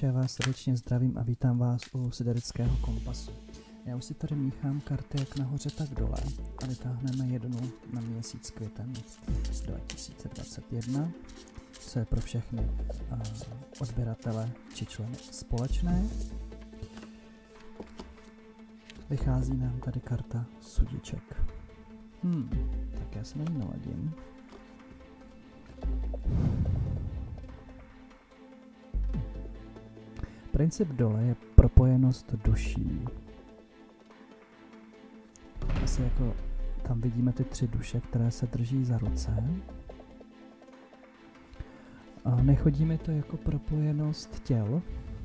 posluchači, já vás srdečně zdravím a vítám vás u Siderického kompasu. Já už si tady míchám karty jak nahoře, tak dole a vytáhneme jednu na měsíc květen 2021, co je pro všechny odběratele či členy společné. Vychází nám tady karta sudiček. Tak já se na ní naladím. Princip dole je propojenost duší. Asi jako tam vidíme ty 3 duše, které se drží za ruce. A nechodí mi to jako propojenost těl.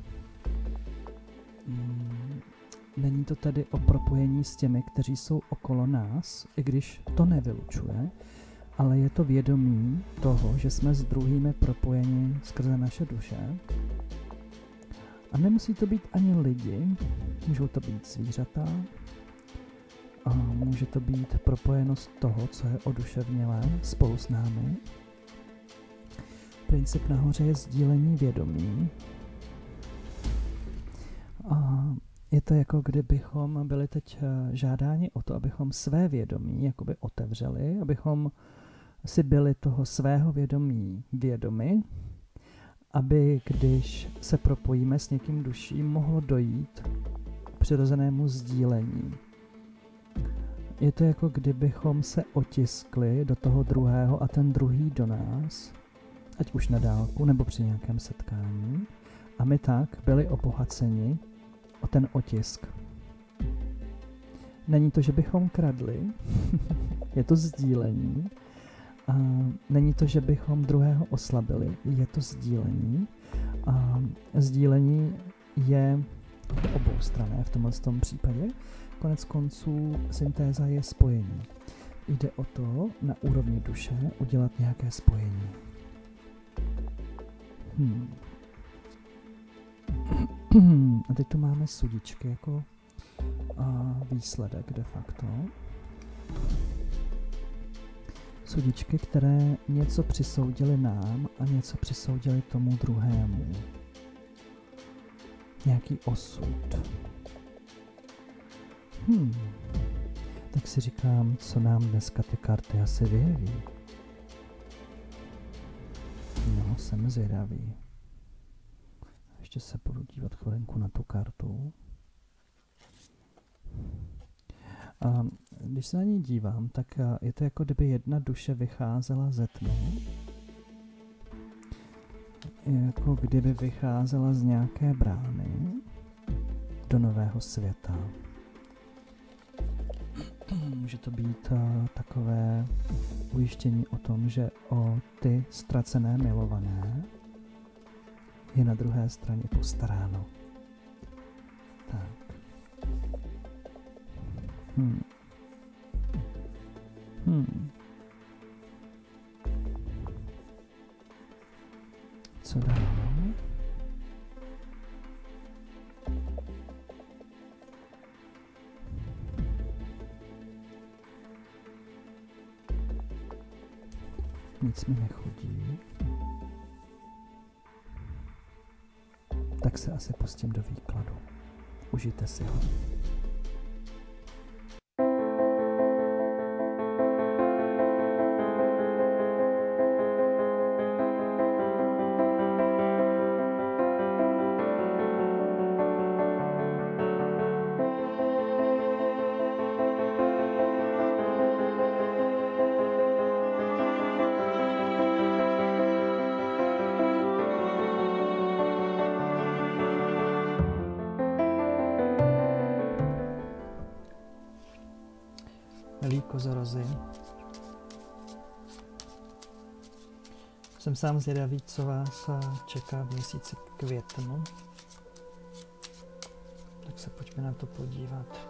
Není to tedy o propojení s těmi, kteří jsou okolo nás, i když to nevylučuje, ale je to vědomí toho, že jsme s druhými propojeni skrze naše duše. A nemusí to být ani lidi, můžou to být zvířata, a může to být propojenost toho, co je oduševnělé spolu s námi. Princip nahoře je sdílení vědomí. A je to jako kdybychom byli teď žádáni o to, abychom své vědomí jakoby otevřeli, abychom si byli toho svého vědomí vědomi, aby když se propojíme s někým duší, mohlo dojít k přirozenému sdílení. Je to jako kdybychom se otiskli do toho druhého a ten druhý do nás, ať už na dálku nebo při nějakém setkání, a my tak byli obohaceni o ten otisk. Není to, že bychom kradli, je to sdílení. A není to, že bychom druhého oslabili, je to sdílení. A sdílení je oboustranné v tomhle případě. Konec konců syntéza je spojení. Jde o to na úrovni duše udělat nějaké spojení. A teď tu máme sudičky jako výsledek de facto. Sudičky, které něco přisoudily nám a něco přisoudily tomu druhému. Nějaký osud. Tak si říkám, co nám dneska ty karty asi vyjeví. No, jsem zvědavý. Ještě se budu dívat chvilinku na tu kartu. A když se na ní dívám, tak je to jako kdyby jedna duše vycházela ze tmy. Jako kdyby vycházela z nějaké brány do nového světa. Může to být takové ujištění o tom, že o ty ztracené milované je na druhé straně postaráno. Tak. Co dál? Nic mi nechodí. Tak se asi pustím do výkladu. Užijte si ho. Milí kozorozy, jsem sám zvědavý, co vás čeká v měsíci květnu, tak se pojďme na to podívat.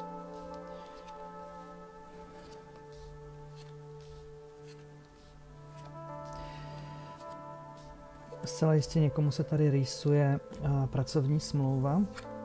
Zcela jistě někomu se tady rýsuje pracovní smlouva.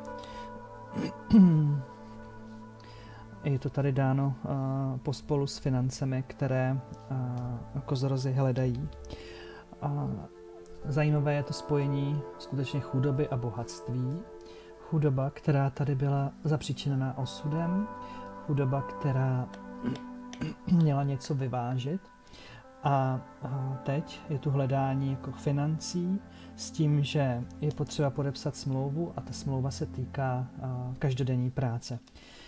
Je to tady dáno pospolu s financemi, které kozorozy hledají. Zajímavé je to spojení skutečně chudoby a bohatství. Chudoba, která tady byla zapříčinená osudem, chudoba, která měla něco vyvážet. A teď je tu hledání jako financí s tím, že je potřeba podepsat smlouvu a ta smlouva se týká každodenní práce.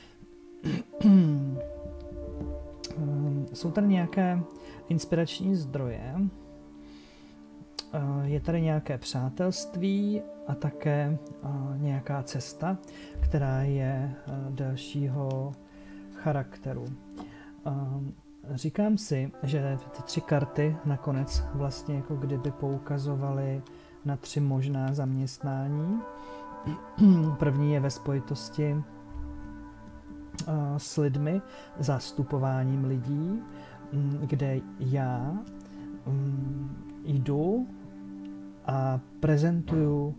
Jsou tady nějaké inspirační zdroje, je tady nějaké přátelství a také nějaká cesta, která je dalšího charakteru. Říkám si, že ty 3 karty nakonec vlastně jako kdyby poukazovaly na 3 možná zaměstnání. První je ve spojitosti s lidmi, zastupováním lidí, kde já jdu a prezentuju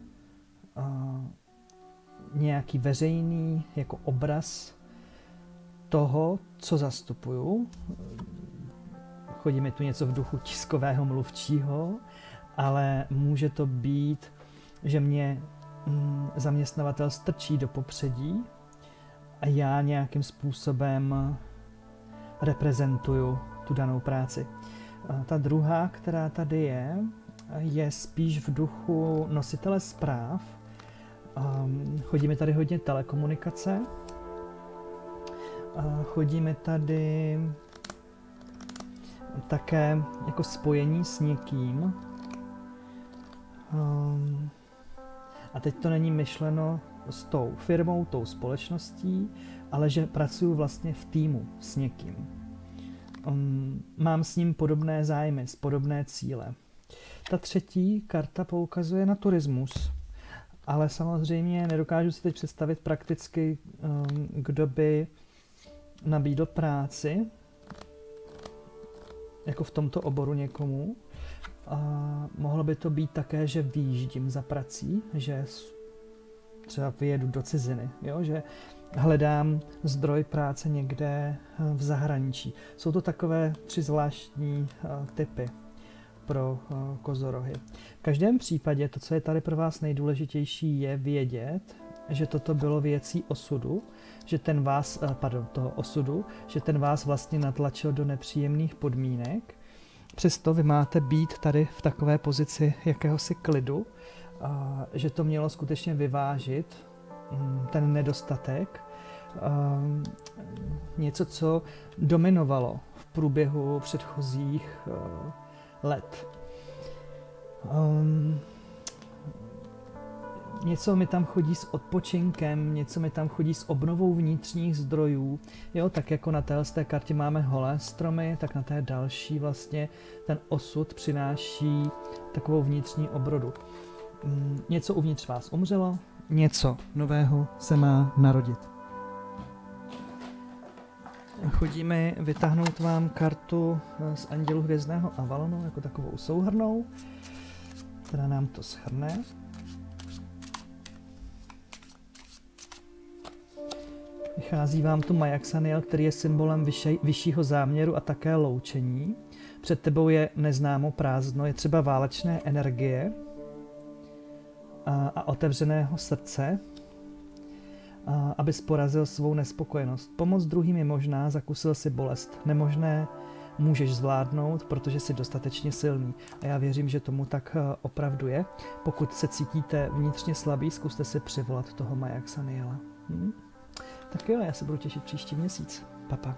nějaký veřejný jako obraz toho, co zastupuju. Chodí mi tu něco v duchu tiskového mluvčího, ale může to být, že mě zaměstnavatel strčí do popředí a já nějakým způsobem reprezentuju tu danou práci. Ta druhá, která tady je spíš v duchu nositele zpráv. Chodí mi tady hodně telekomunikace. Chodí mi tady také jako spojení s někým. A teď to není myšleno s tou firmou, tou společností, ale že pracuji vlastně v týmu s někým. Mám s ním podobné zájmy, podobné cíle. Ta třetí karta poukazuje na turismus, ale samozřejmě nedokážu si teď představit prakticky, kdo by nabídl práci, jako v tomto oboru někomu. Mohlo by to být také, že vyjíždím za prací, že třeba vyjedu do ciziny, jo? Že hledám zdroj práce někde v zahraničí. Jsou to takové 3 zvláštní typy pro kozorohy. V každém případě to, co je tady pro vás nejdůležitější, je vědět, že toto bylo věcí osudu, že ten vás, toho osudu, že ten vás vlastně natlačil do nepříjemných podmínek. Přesto vy máte být tady v takové pozici jakéhosi klidu, že to mělo skutečně vyvážit ten nedostatek, něco, co dominovalo v průběhu předchozích let. Něco mi tam chodí s odpočinkem, něco mi tam chodí s obnovou vnitřních zdrojů. Jo, tak jako na té kartě máme holé stromy, tak na té další vlastně ten osud přináší takovou vnitřní obrodu. Něco uvnitř vás umřelo, něco nového se má narodit. Chodíme vytáhnout vám kartu z Andělů hvězdného Avalonu, jako takovou souhrnnou, která nám to shrne. Vychází vám tu Majaxaniel, který je symbolem vyššího záměru a také loučení. Před tebou je neznámo prázdno, je třeba válečné energie a otevřeného srdce, abys porazil svou nespokojenost. Pomoc druhým je možná, zakusil si bolest. Nemožné můžeš zvládnout, protože jsi dostatečně silný. A já věřím, že tomu tak opravdu je. Pokud se cítíte vnitřně slabý, zkuste si přivolat toho Majaxaniela. Tak jo, já se budu těšit příští měsíc. Papa.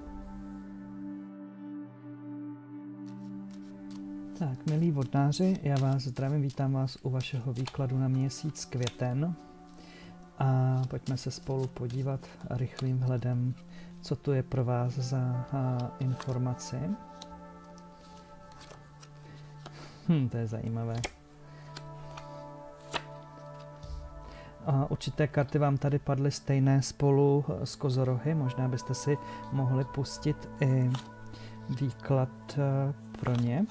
Tak, milí vodnáři, já vás zdravím, vítám vás u vašeho výkladu na měsíc květen. A pojďme se spolu podívat rychlým vhledem, co tu je pro vás za informaci. To je zajímavé. Určité karty vám tady padly stejné spolu s kozorohy, možná byste si mohli pustit i výklad pro ně.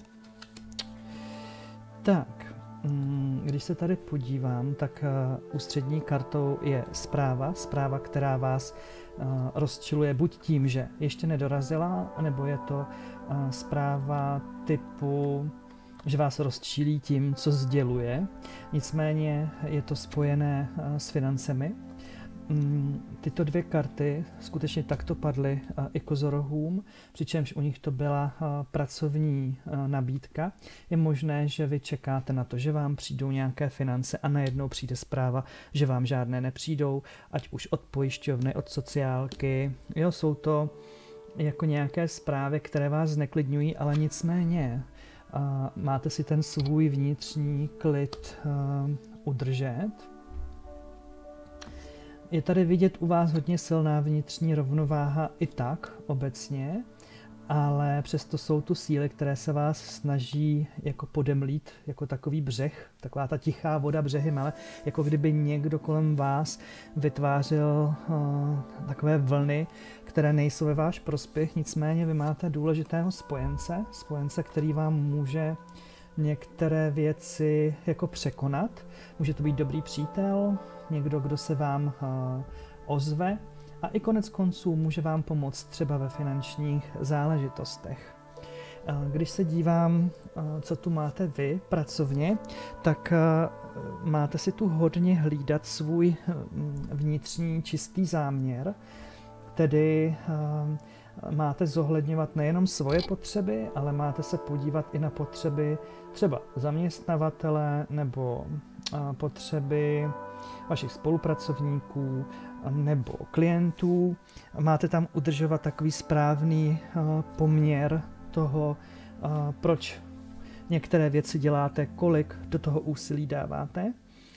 Tak, když se tady podívám, tak ústřední kartou je zpráva, která vás rozčiluje buď tím, že ještě nedorazila, nebo je to zpráva typu že vás rozčílí tím, co sděluje. Nicméně je to spojené s financemi. Tyto dvě karty skutečně takto padly i kozorohům, přičemž u nich to byla pracovní nabídka. Je možné, že vy čekáte na to, že vám přijdou nějaké finance a najednou přijde zpráva, že vám žádné nepřijdou, ať už od pojišťovny, od sociálky. Jo, jsou to jako nějaké zprávy, které vás zneklidňují, ale nicméně máte si ten svůj vnitřní klid udržet. Je tady vidět u vás hodně silná vnitřní rovnováha i tak obecně, ale přesto jsou tu síly, které se vás snaží jako podemlít, jako takový břeh, taková ta tichá voda břehy, ale jako kdyby někdo kolem vás vytvářel takové vlny, které nejsou ve váš prospěch, nicméně vy máte důležitého spojence, který vám může některé věci jako překonat. Může to být dobrý přítel, někdo, kdo se vám ozve a i konec konců může vám pomoct třeba ve finančních záležitostech. Když se dívám, co tu máte vy pracovně, tak máte si tu hodně hlídat svůj vnitřní čistý záměr, tedy máte zohledňovat nejenom svoje potřeby, ale máte se podívat i na potřeby třeba zaměstnavatele nebo potřeby vašich spolupracovníků nebo klientů. Máte tam udržovat takový správný poměr toho, proč některé věci děláte, kolik do toho úsilí dáváte.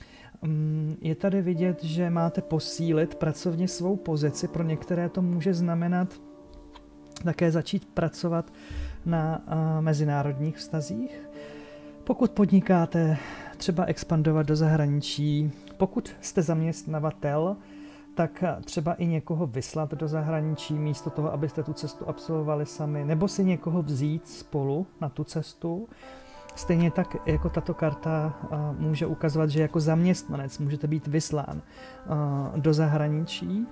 Je tady vidět, že máte posílit pracovně svou pozici. Pro některé to může znamenat také začít pracovat na mezinárodních vztazích. Pokud podnikáte, třeba expandovat do zahraničí. Pokud jste zaměstnavatel, tak třeba i někoho vyslat do zahraničí místo toho, abyste tu cestu absolvovali sami, nebo si někoho vzít spolu na tu cestu. Stejně tak jako tato karta může ukazovat, že jako zaměstnanec můžete být vyslán do zahraničí.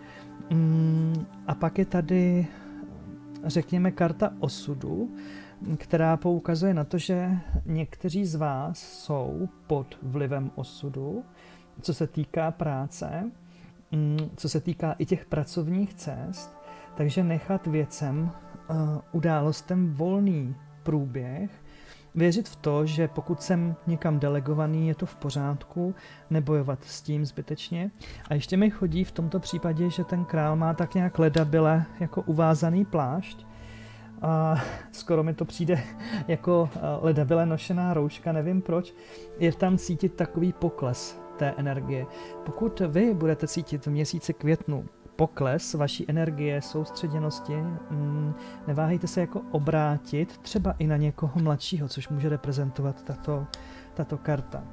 A pak je tady, řekněme, karta osudu, která poukazuje na to, že někteří z vás jsou pod vlivem osudu, co se týká práce, co se týká i těch pracovních cest, takže nechat věcem, událostem volný průběh, věřit v to, že pokud jsem někam delegovaný, je to v pořádku, nebojovat s tím zbytečně. A ještě mi chodí v tomto případě, že ten král má tak nějak ledabyle jako uvázaný plášť. Skoro mi to přijde jako ledabyle nošená rouška, nevím proč. Je tam cítit takový pokles té energie. Pokud vy budete cítit v měsíci květnu pokles vaší energie, soustředěnosti, neváhejte se jako obrátit třeba i na někoho mladšího, což může reprezentovat tato karta.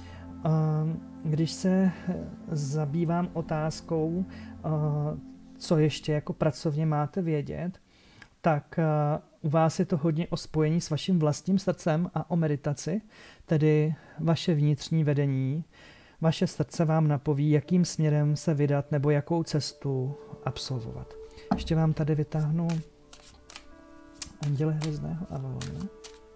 Když se zabývám otázkou, co ještě jako pracovně máte vědět, tak u vás je to hodně o spojení s vaším vlastním srdcem a o meditaci, tedy vaše vnitřní vedení. Vaše srdce vám napoví, jakým směrem se vydat nebo jakou cestu absolvovat. Ještě vám tady vytáhnu Anděle hvězdného Avalonu.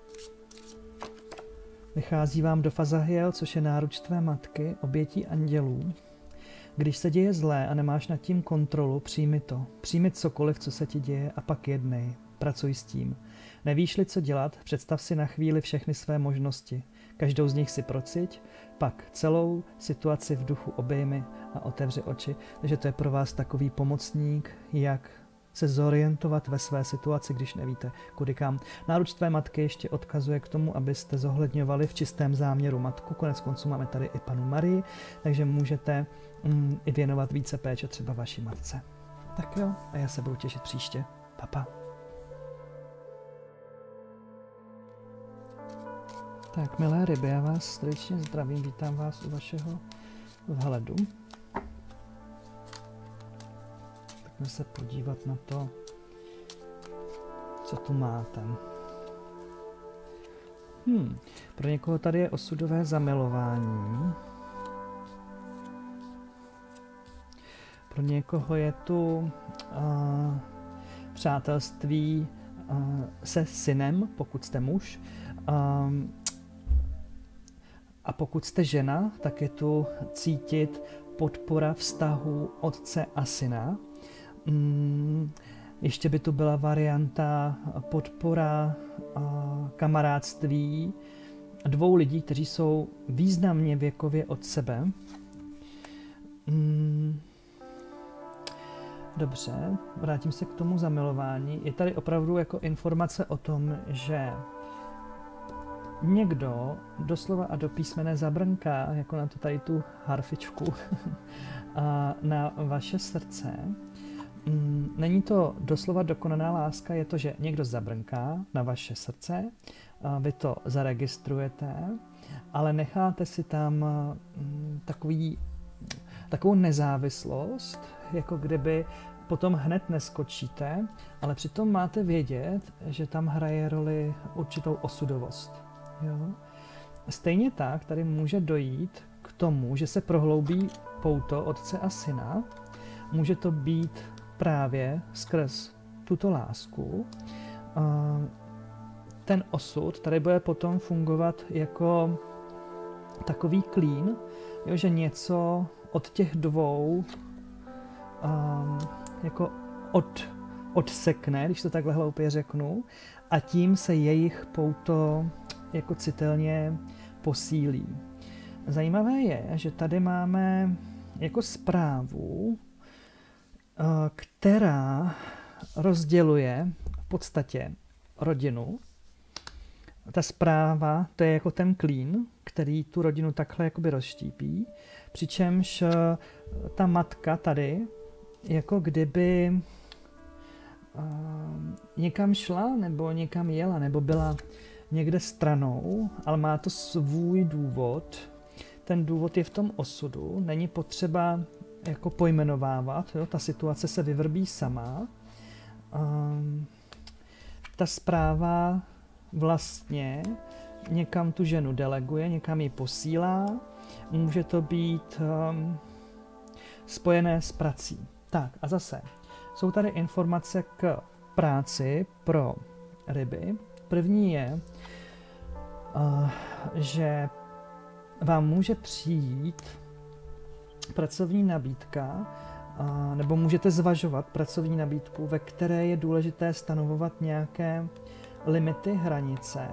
Vychází vám do Fazahiel, což je náruč tvé matky, obětí andělů. Když se děje zlé a nemáš nad tím kontrolu, přijmi to. Přijmi cokoliv, co se ti děje, a pak jednej. Pracuj s tím. Nevíš-li, co dělat, představ si na chvíli všechny své možnosti. Každou z nich si prociť, pak celou situaci v duchu obejmi a otevři oči. Takže to je pro vás takový pomocník, jak se zorientovat ve své situaci, když nevíte, kudy kam. Náruč tvé matky ještě odkazuje k tomu, abyste zohledňovali v čistém záměru matku. Konec konců máme tady i Pannu Marii, takže můžete i věnovat více péče třeba vaší matce. Tak jo, a já se budu těšit příště. Pa. Tak, milé ryby, já vás srdečně zdravím, vítám vás u vašeho vhledu. Pojďme se podívat na to, co tu máte. Pro někoho tady je osudové zamilování. Pro někoho je tu přátelství se synem, pokud jste muž. A pokud jste žena, tak je tu cítit podpora vztahu otce a syna. Ještě by tu byla varianta podpora kamarádství dvou lidí, kteří jsou významně věkově od sebe. Dobře, vrátím se k tomu zamilování. Je tady opravdu jako informace o tom, že někdo doslova a do písmene zabrnká, jako na to tady tu harfičku, na vaše srdce. Není to doslova dokonaná láska, je to, že někdo zabrnká na vaše srdce, vy to zaregistrujete, ale necháte si tam takovou nezávislost, jako kdyby potom hned neskočíte, ale přitom máte vědět, že tam hraje roli určitou osudovost. Jo? Stejně tak tady může dojít k tomu, že se prohloubí pouto otce a syna. Může to být právě skrz tuto lásku. Ten osud tady bude potom fungovat jako takový klín, jo, že něco od těch dvou jako odsekne, když to takhle hloupě řeknu, a tím se jejich pouto jako citelně posílí. Zajímavé je, že tady máme jako zprávu, která rozděluje v podstatě rodinu. Ta zpráva, to je jako ten klín, který tu rodinu takhle jakoby rozštípí, přičemž ta matka tady jako kdyby někam šla, nebo někam jela, nebo byla někde stranou, ale má to svůj důvod. Ten důvod je v tom osudu, není potřeba jako pojmenovávat, jo? Ta situace se vyvrbí sama. Ta zpráva vlastně někam tu ženu deleguje, někam ji posílá, může to být spojené s prací. Tak a zase, jsou tady informace k práci pro ryby. První je, že vám může přijít pracovní nabídka, nebo můžete zvažovat pracovní nabídku, ve které je důležité stanovovat nějaké limity, hranice.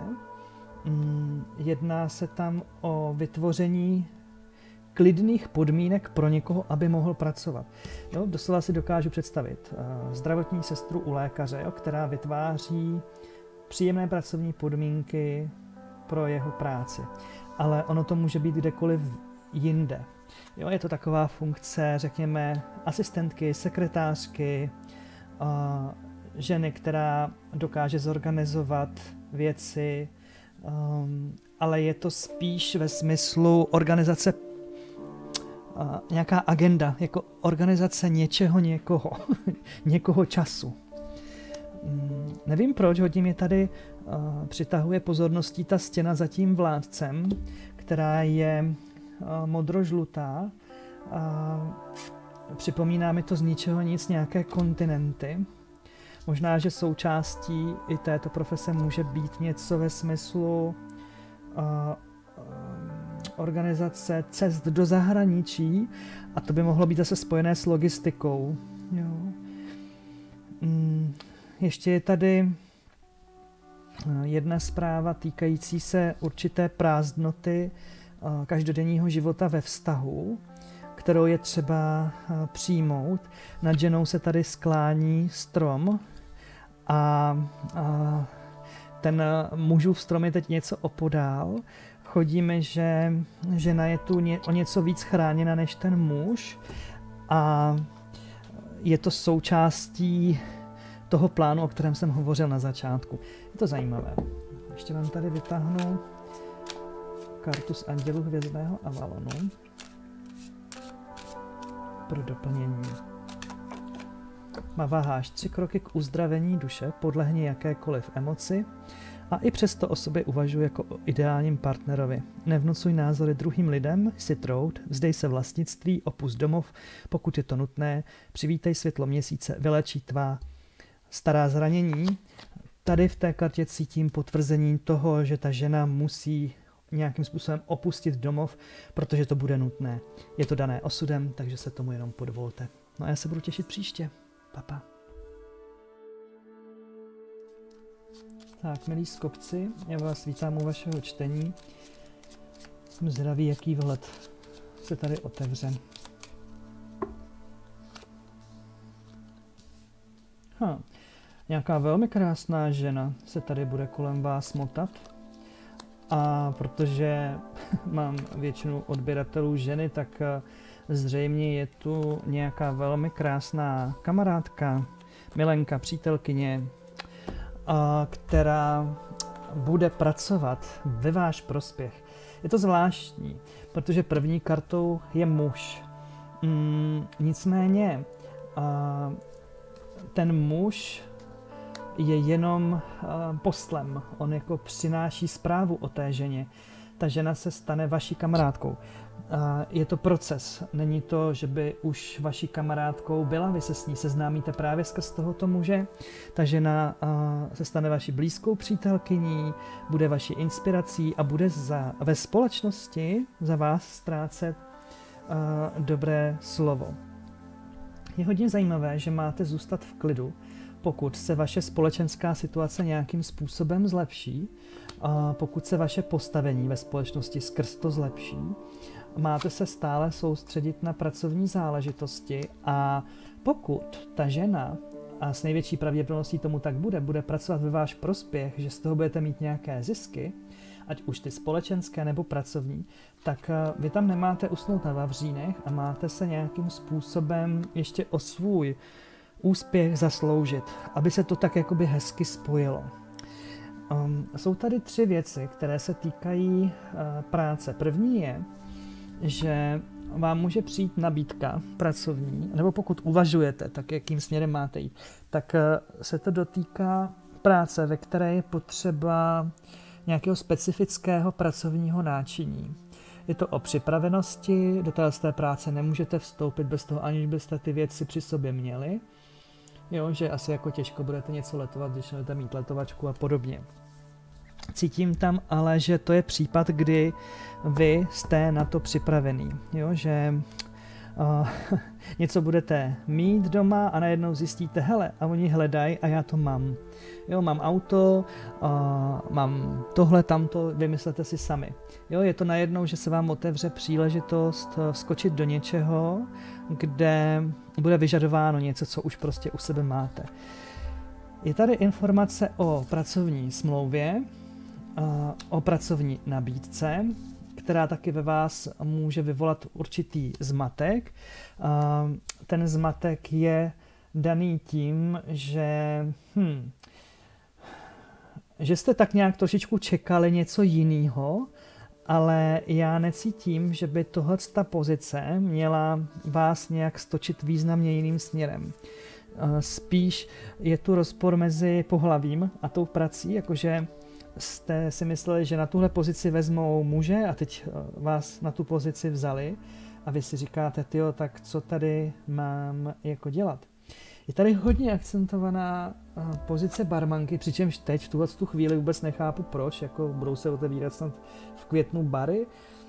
Jedná se tam o vytvoření klidných podmínek pro někoho, aby mohl pracovat. Jo, doslova si dokážu představit zdravotní sestru u lékaře, jo, která vytváří příjemné pracovní podmínky pro jeho práci. Ale ono to může být kdekoliv jinde. Jo, je to taková funkce, řekněme, asistentky, sekretářky, ženy, která dokáže zorganizovat věci, ale je to spíš ve smyslu organizace, nějaká agenda, jako organizace něčeho, někoho, někoho času. Nevím proč, hodně mě tady přitahuje pozorností ta stěna za tím vládcem, která je modrožlutá. Připomíná mi to z ničeho nic nějaké kontinenty. Možná, že součástí i této profese může být něco ve smyslu organizace cest do zahraničí, a to by mohlo být zase spojené s logistikou. Jo. Ještě je tady jedna zpráva týkající se určité prázdnoty každodenního života ve vztahu, kterou je třeba přijmout. Nad ženou se tady sklání strom a ten mužův strom je teď něco opodál. Chodíme, že žena je tu o něco víc chráněna než ten muž a je to součástí toho plánu, o kterém jsem hovořil na začátku. Je to zajímavé. Ještě vám tady vytáhnu kartu z Andělů hvězdného Avalonu pro doplnění. Váháš 3 kroky k uzdravení duše, podlehni jakékoliv emoci a i přesto o sobě uvažuji jako o ideálním partnerovi. Nevnucuj názory druhým lidem, si trout, vzdej se vlastnictví, opust domov, pokud je to nutné, přivítej světlo měsíce, vylečí tvá stará zranění. Tady v té kartě cítím potvrzení toho, že ta žena musí nějakým způsobem opustit domov, protože to bude nutné. Je to dané osudem, takže se tomu jenom podvolte. No a já se budu těšit příště. Pa. Tak, milí skopci, já vás vítám u vašeho čtení. Jsem zvědavý, jaký vhled se tady otevře. Nějaká velmi krásná žena se tady bude kolem vás motat. A protože mám většinu odběratelů ženy, tak zřejmě je tu nějaká velmi krásná kamarádka, milenka, přítelkyně, která bude pracovat ve váš prospěch. Je to zvláštní, protože první kartou je muž. Nicméně ten muž je jenom poslem. On jako přináší zprávu o té ženě. Ta žena se stane vaší kamarádkou. Je to proces. Není to, že by už vaší kamarádkou byla. Vy se s ní seznámíte právě skrz tohoto muže. Ta žena se stane vaší blízkou přítelkyní, bude vaší inspirací a bude ve společnosti za vás ztrácet dobré slovo. Je hodně zajímavé, že máte zůstat v klidu, pokud se vaše společenská situace nějakým způsobem zlepší, pokud se vaše postavení ve společnosti skrz to zlepší, máte se stále soustředit na pracovní záležitosti a pokud ta žena, a s největší pravděpodobností tomu tak bude pracovat ve váš prospěch, že z toho budete mít nějaké zisky, ať už ty společenské nebo pracovní, tak vy tam nemáte usnout na vavřínech a máte se nějakým způsobem ještě o svůj úspěch zasloužit, aby se to tak jakoby hezky spojilo. Jsou tady 3 věci, které se týkají práce. První je, že vám může přijít nabídka pracovní, nebo pokud uvažujete, tak jakým směrem máte jít, tak se to dotýká práce, ve které je potřeba nějakého specifického pracovního náčiní. Je to o připravenosti, do té práce nemůžete vstoupit bez toho, aniž byste ty věci při sobě měli. Jo, že asi jako těžko budete něco letovat, když nebudete mít letovačku a podobně. Cítím tam ale, že to je případ, kdy vy jste na to připravený. Jo, že něco budete mít doma a najednou zjistíte, hele, a oni hledají a já to mám. Jo, mám auto, mám tohle, tamto, vymyslete si sami. Jo, je to najednou, že se vám otevře příležitost skočit do něčeho, kde bude vyžadováno něco, co už prostě u sebe máte. Je tady informace o pracovní smlouvě, o pracovní nabídce, která taky ve vás může vyvolat určitý zmatek. Ten zmatek je daný tím, že jste tak nějak trošičku čekali něco jiného, ale já necítím, že by tohleta pozice měla vás nějak stočit významně jiným směrem. Spíš je tu rozpor mezi pohlavím a tou prací, jakože jste si mysleli, že na tuhle pozici vezmou muže a teď vás na tu pozici vzali a vy si říkáte, tyjo, tak co tady mám jako dělat. Je tady hodně akcentovaná pozice barmanky, přičemž teď v tuhle chvíli vůbec nechápu proč, jako budou se otevírat snad v květnu bary.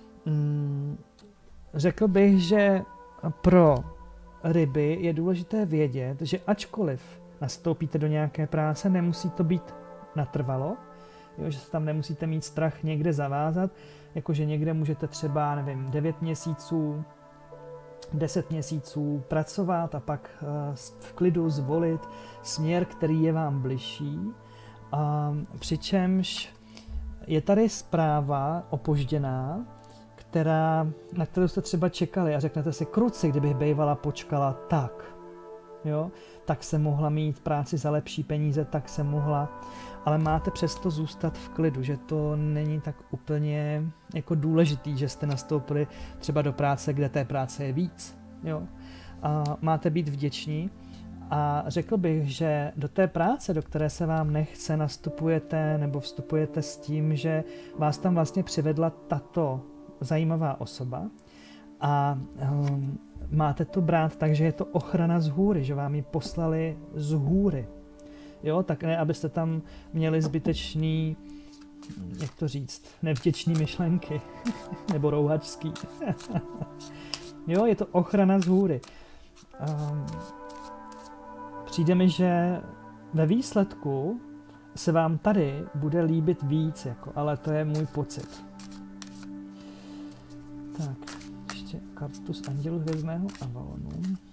Řekl bych, že pro ryby je důležité vědět, že ačkoliv nastoupíte do nějaké práce, nemusí to být natrvalo, jo, že se tam nemusíte mít strach někde zavázat, jakože někde můžete třeba, nevím, 9 měsíců, 10 měsíců pracovat a pak v klidu zvolit směr, který je vám bližší. Přičemž je tady zpráva opožděná, na kterou jste třeba čekali a řeknete si, kruci, kdybych bývala počkala tak. Jo? Tak se mohla mít práci za lepší peníze, tak se mohla, ale máte přesto zůstat v klidu, že to není tak úplně jako důležitý, že jste nastoupili třeba do práce, kde té práce je víc. Jo? A máte být vděční a řekl bych, že do té práce, do které se vám nechce, nastupujete nebo vstupujete s tím, že vás tam vlastně přivedla tato zajímavá osoba a máte to brát tak, že je to ochrana z hůry, že vám ji poslali z hůry. Jo, tak ne, abyste tam měli zbytečný jak to říct, nevděčný myšlenky, nebo rouhačský. Jo, je to ochrana z hůry. Přijde mi, že ve výsledku se vám tady bude líbit víc, jako, ale to je můj pocit. Tak, ještě kartu z Andělu hvězdného Avalonu.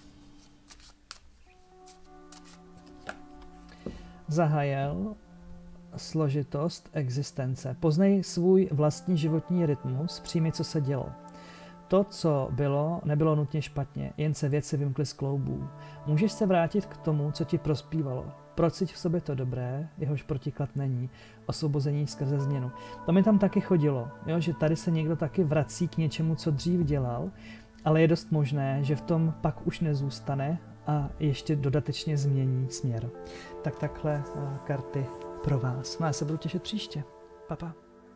Zahael, složitost existence. Poznej svůj vlastní životní rytmus, přijmi, co se dělo. To, co bylo, nebylo nutně špatně, jen se věci vymkly z kloubů. Můžeš se vrátit k tomu, co ti prospívalo. Procíť v sobě to dobré, jehož protiklad není. Osvobození skrze změnu. To mi tam taky chodilo, jo? Že tady se někdo taky vrací k něčemu, co dřív dělal, ale je dost možné, že v tom pak už nezůstane a ještě dodatečně změní směr. Tak takhle karty pro vás. No já se budu těšit příště. Pa, pa.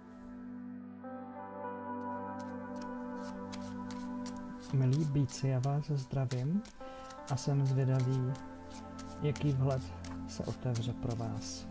Milí bíci, já vás zdravím a jsem zvědavý, jaký vhled se otevře pro vás.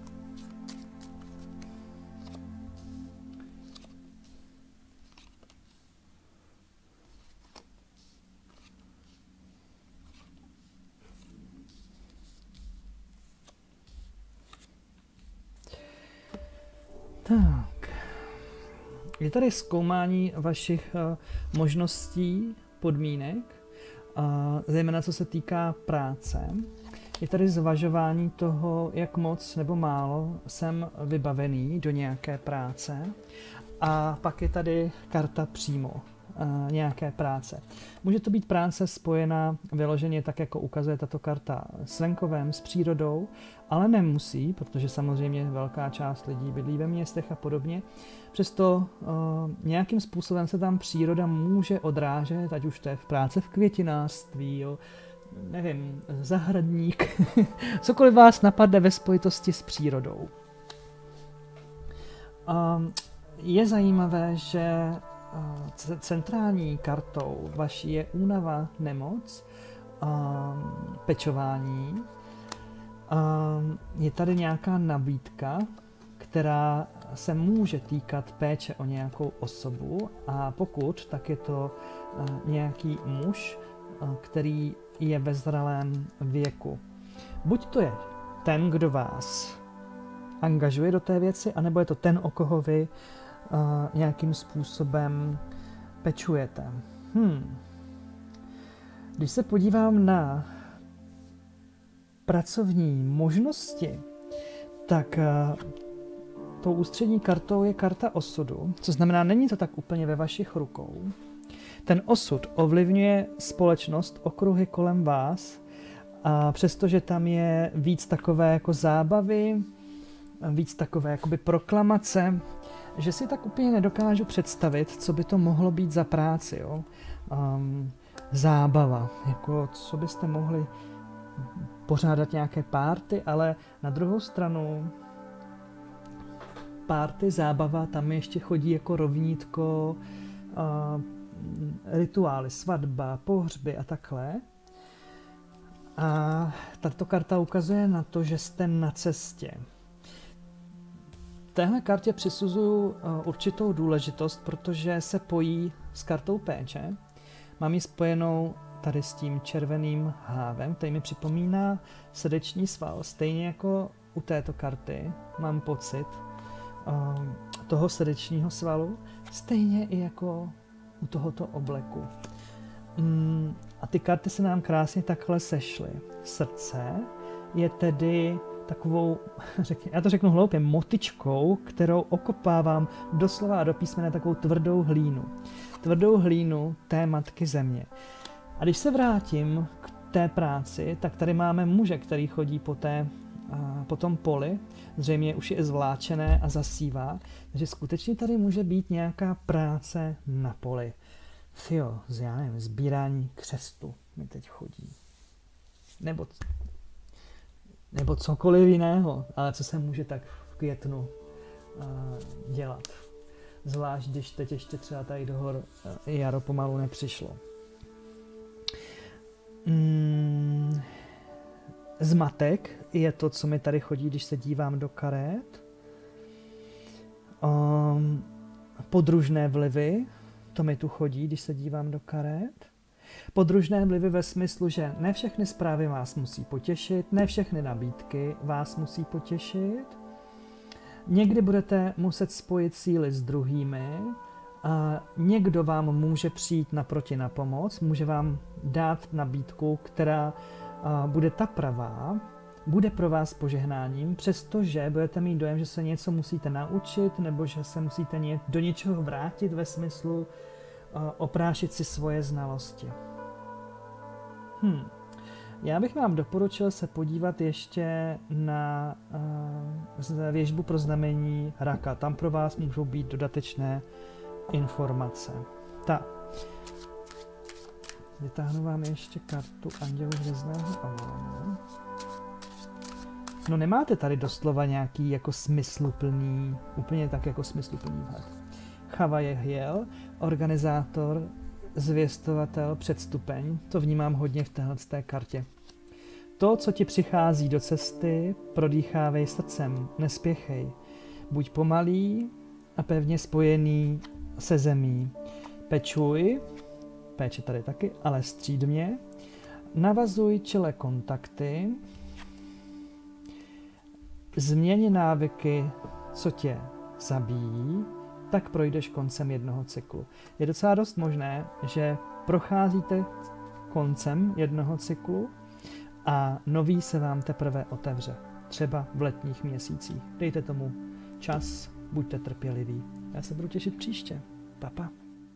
Tak, je tady zkoumání vašich možností, podmínek, zejména co se týká práce. Je tady zvažování toho, jak moc nebo málo jsem vybavený do nějaké práce. A pak je tady karta přímo nějaké práce. Může to být práce spojená vyloženě tak, jako ukazuje tato karta, s venkovem, s přírodou, ale nemusí, protože samozřejmě velká část lidí bydlí ve městech a podobně. Přesto nějakým způsobem se tam příroda může odrážet, ať už to je v práci v květinářství, jo, nevím, zahradník, cokoliv vás napadne ve spojitosti s přírodou. Je zajímavé, že centrální kartou vaší je únava, nemoc, pečování. Je tady nějaká nabídka, která se může týkat péče o nějakou osobu a pokud, tak je to nějaký muž, který je ve zralém věku. Buď to je ten, kdo vás angažuje do té věci, anebo je to ten, o koho vy nějakým způsobem pečujete. Když se podívám na pracovní možnosti, tak tou ústřední kartou je karta osudu, co znamená, není to tak úplně ve vašich rukou. Ten osud ovlivňuje společnost, okruhy kolem vás, a přestože tam je víc takové jako zábavy, víc takové jakoby proklamace, že si tak úplně nedokážu představit, co by to mohlo být za práci. Jo? Zábava, jako co byste mohli pořádat nějaké párty, ale na druhou stranu párty, zábava, tam ještě chodí jako rovnítko, rituály, svatba, pohřby a takhle. A tato karta ukazuje na to, že jste na cestě. Téhle kartě přisuzuju určitou důležitost, protože se pojí s kartou péče. Mám ji spojenou tady s tím červeným hávem, který mi připomíná srdeční sval. Stejně jako u této karty mám pocit toho srdečního svalu, stejně i jako u tohoto obleku. A ty karty se nám krásně takhle sešly. Srdce je tedy takovou, já to řeknu hloupě, motyčkou, kterou okopávám doslova a do písmene takovou tvrdou hlínu. Tvrdou hlínu té matky země. A když se vrátím k té práci, tak tady máme muže, který chodí po tom poli, zřejmě už je zvláčené a zasívá, takže skutečně tady může být nějaká práce na poli. Jo, já nevím, sbírání křestu mi teď chodí. Nebo cokoliv jiného, ale co se může tak v květnu dělat. Zvlášť, když teď ještě třeba tady do hor jaro pomalu nepřišlo. Zmatek je to, co mi tady chodí, když se dívám do karet. Podružné vlivy, to mi tu chodí, když se dívám do karet. Podružné vlivy ve smyslu, že ne všechny zprávy vás musí potěšit, ne všechny nabídky vás musí potěšit. Někdy budete muset spojit síly s druhými, a někdo vám může přijít naproti na pomoc, může vám dát nabídku, která bude ta pravá, bude pro vás požehnáním, přestože budete mít dojem, že se něco musíte naučit, nebo že se musíte do něčeho vrátit ve smyslu oprášit si svoje znalosti. Já bych vám doporučil se podívat ještě na věžbu pro znamení raka. Tam pro vás můžou být dodatečné informace. Tak. Vytáhnu vám ještě kartu Andělu hvězdného Avonu. No nemáte tady doslova nějaký jako smysluplný, úplně tak jako smysluplný vhled. Chava Jehiel, organizátor, zvěstovatel, předstupeň, to vnímám hodně v téhleté kartě. To, co ti přichází do cesty, prodýchávej srdcem, nespěchej. Buď pomalý a pevně spojený se zemí. Pečuj, péče tady taky, ale střídmě. Navazuj čile kontakty. Změň návyky, co tě zabíjí, tak projdeš koncem jednoho cyklu. Je docela dost možné, že procházíte koncem jednoho cyklu a nový se vám teprve otevře. Třeba v letních měsících. Dejte tomu čas, buďte trpěliví. Já se budu těšit příště. Pa.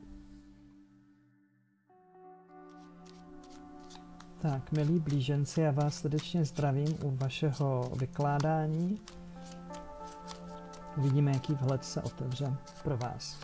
Tak, milí blíženci, já vás srdečně zdravím u vašeho vykládání. Uvidíme, jaký vhled se otevře pro vás.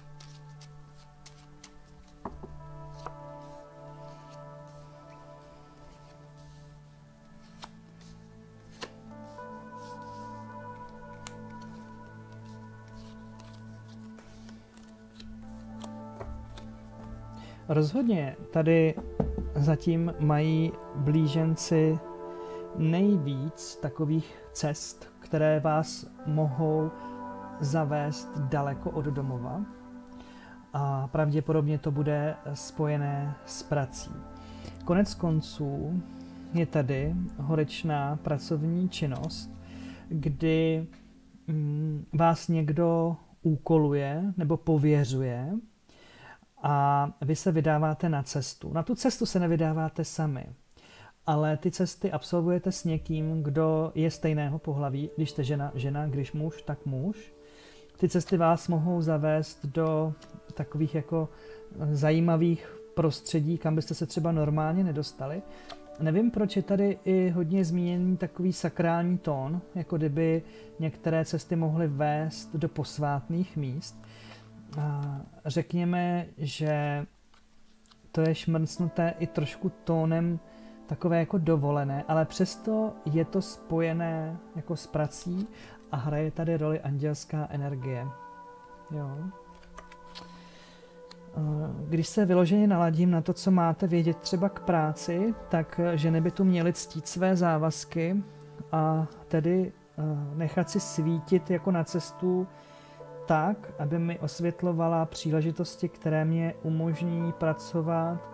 Rozhodně tady zatím mají blíženci nejvíc takových cest, které vás mohou zavést daleko od domova a pravděpodobně to bude spojené s prací. Konec konců je tady horečná pracovní činnost, kdy vás někdo úkoluje nebo pověřuje a vy se vydáváte na cestu. Na tu cestu se nevydáváte sami, ale ty cesty absolvujete s někým, kdo je stejného pohlaví. Když jste žena, když muž, tak muž. Ty cesty vás mohou zavést do takových jako zajímavých prostředí, kam byste se třeba normálně nedostali. Nevím, proč je tady i hodně zmíněný takový sakrální tón, jako kdyby některé cesty mohly vést do posvátných míst. A řekněme, že to je šmrcnuté i trošku tónem takové jako dovolené, ale přesto je to spojené jako s prací a hraje tady roli anděelská energie. Jo. Když se vyloženě naladím na to, co máte vědět třeba k práci, tak ženy by tu měly ctít své závazky a tedy nechat si svítit jako na cestu tak, aby mi osvětlovala příležitosti, které mě umožní pracovat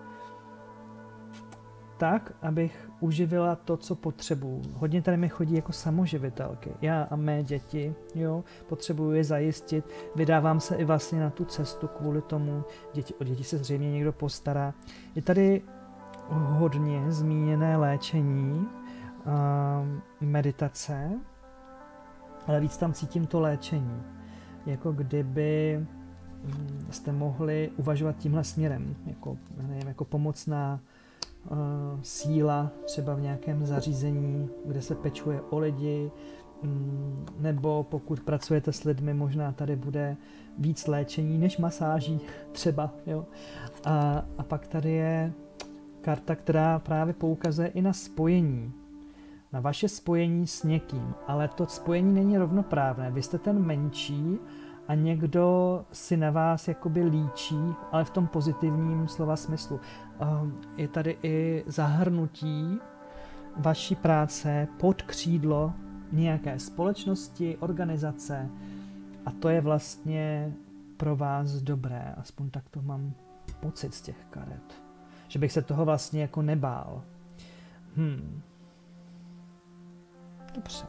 tak, abych uživila to, co potřebuju. Hodně tady mi chodí jako samoživitelky. Já a mé děti, jo, potřebuju je zajistit. Vydávám se i vlastně na tu cestu kvůli tomu. O děti se zřejmě někdo postará. Je tady hodně zmíněné léčení, meditace, ale víc tam cítím to léčení. Jako kdyby jste mohli uvažovat tímhle směrem, jako pomocná síla třeba v nějakém zařízení, kde se pečuje o lidi, nebo pokud pracujete s lidmi, možná tady bude víc léčení než masáží třeba. Jo? A pak tady je karta, která právě poukazuje i na spojení. Na vaše spojení s někým, ale to spojení není rovnoprávné. Vy jste ten menší a někdo si na vás jakoby líčí, ale v tom pozitivním slova smyslu. Je tady i zahrnutí vaší práce pod křídlo nějaké společnosti, organizace, A to je vlastně pro vás dobré, aspoň tak to mám pocit z těch karet. Že bych se toho vlastně jako nebál. Dobře.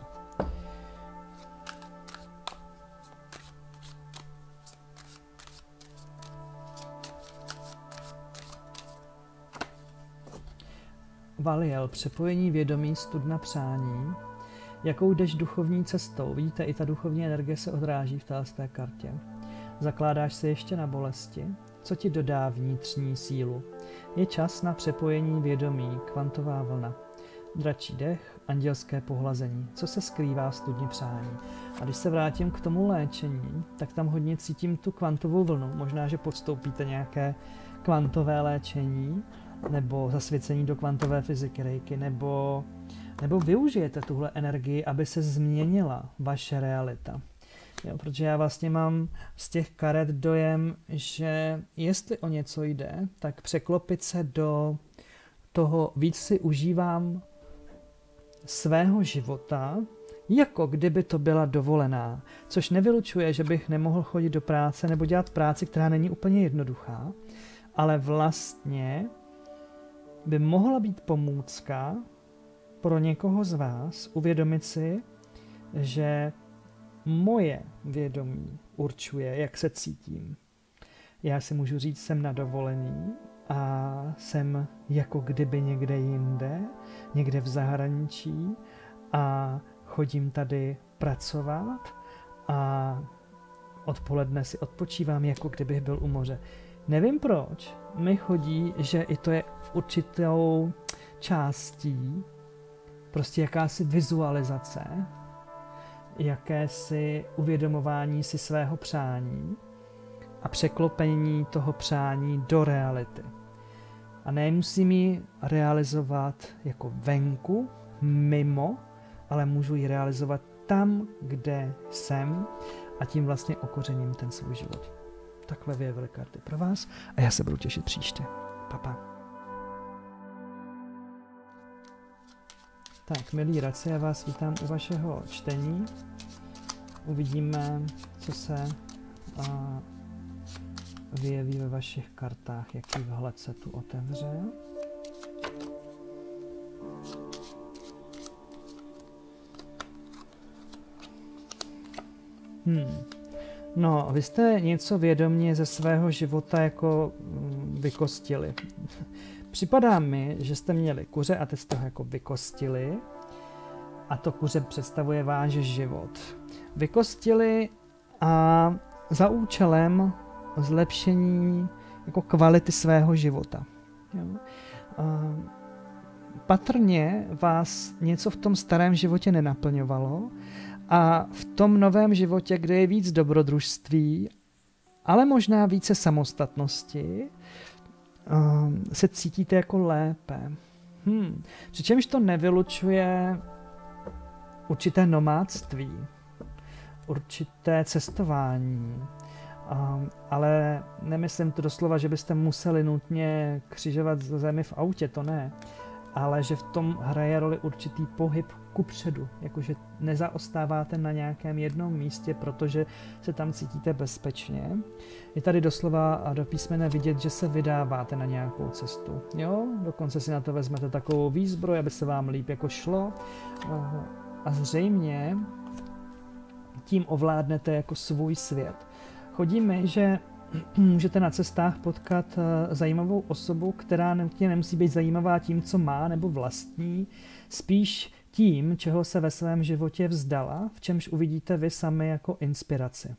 Valiel, přepojení vědomí, studna přání. Jakou jdeš duchovní cestou? Vidíte, i ta duchovní energie se odráží v té kartě. Zakládáš se ještě na bolesti? Co ti dodá vnitřní sílu? Je čas na přepojení vědomí, kvantová vlna. Dračí dech, andělské pohlazení. Co se skrývá v studni přání? A když se vrátím k tomu léčení, tak tam hodně cítím tu kvantovou vlnu. Možná, že podstoupíte nějaké kvantové léčení, nebo zasvěcení do kvantové fyziky Reiki, nebo využijete tuhle energii, aby se změnila vaše realita. Jo, protože já vlastně mám z těch karet dojem, že jestli o něco jde, tak překlopit se do toho, víc si užívám svého života, jako kdyby to byla dovolená, což nevylučuje, že bych nemohl chodit do práce nebo dělat práci, která není úplně jednoduchá, ale vlastně by mohla být pomůcka pro někoho z vás uvědomit si, že moje vědomí určuje, jak se cítím. Já si můžu říct, jsem na dovolení a jsem jako kdyby někde jinde, někde v zahraničí a chodím tady pracovat a odpoledne si odpočívám, jako kdybych byl u moře. Nevím proč, mi chodí, že i to je určitou částí prostě jakási vizualizace, jakési uvědomování si svého přání a překlopení toho přání do reality. A nemusím ji realizovat jako venku, mimo, ale můžu ji realizovat tam, kde jsem a tím vlastně okořením ten svůj život. Takhle vyjevily karty pro vás a já se budu těšit příště. Pa. Tak, milí radci, já vás vítám u vašeho čtení. Uvidíme, co se vyjeví ve vašich kartách, jaký vhled se tu otevře. No, vy jste něco vědomě ze svého života jako vykostili. Připadá mi, že jste měli kuře a teď jste ho jako vykostili a to kuře představuje váš život. Vykostili a za účelem zlepšení jako kvality svého života. Jo? Patrně vás něco v tom starém životě nenaplňovalo a v tom novém životě, kde je víc dobrodružství, ale možná více samostatnosti, se cítíte jako lépe. Přičemž to nevylučuje určité nomádství, určité cestování, ale nemyslím to doslova, že byste museli nutně křižovat zemi v autě, to ne, ale že v tom hraje roli určitý pohyb kupředu, jakože nezaostáváte na nějakém jednom místě, protože se tam cítíte bezpečně. Je tady doslova a do písmene vidět, že se vydáváte na nějakou cestu. Jo? Dokonce si na to vezmete takovou výzbroj, aby se vám líp jako šlo a zřejmě tím ovládnete jako svůj svět. Chodí mi, že můžete na cestách potkat zajímavou osobu, která nemusí být zajímavá tím, co má nebo vlastní, spíš tím, čeho se ve svém životě vzdala, v čemž uvidíte vy sami jako inspiraci.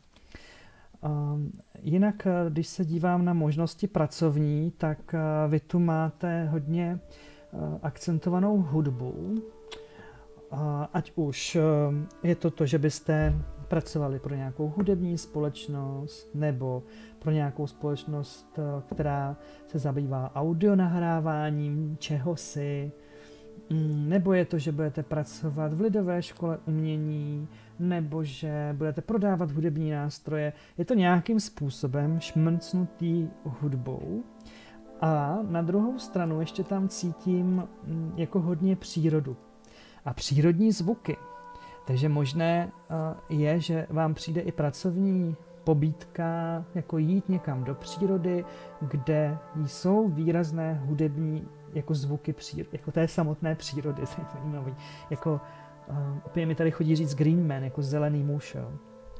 Jinak, když se dívám na možnosti pracovní, tak vy tu máte hodně akcentovanou hudbu. Ať už je to, že byste pracovali pro nějakou hudební společnost nebo pro nějakou společnost, která se zabývá audionahráváním čehosi, nebo je to, že budete pracovat v lidové škole umění, nebo že budete prodávat hudební nástroje. Je to nějakým způsobem šmrcnutý hudbou. A na druhou stranu ještě tam cítím jako hodně přírodu a přírodní zvuky. Takže možné je, že vám přijde i pracovní pobídka, jako jít někam do přírody, kde jsou výrazné hudební jako zvuky přírody, jako té samotné přírody, to je zajímavý. Jako, úplně mi tady chodí říct green man, jako zelený muž. Jo.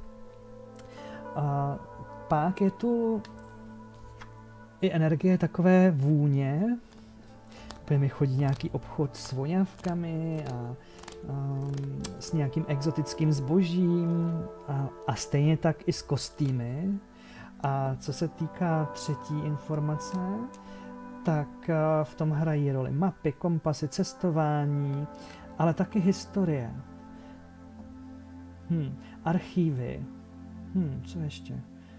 A pak je tu i energie takové vůně, úplně mi chodí nějaký obchod s voňavkami a s nějakým exotickým zbožím a stejně tak i s kostýmy. A co se týká třetí informace, tak v tom hrají roli mapy, kompasy, cestování, ale taky historie. Archívy. Co ještě?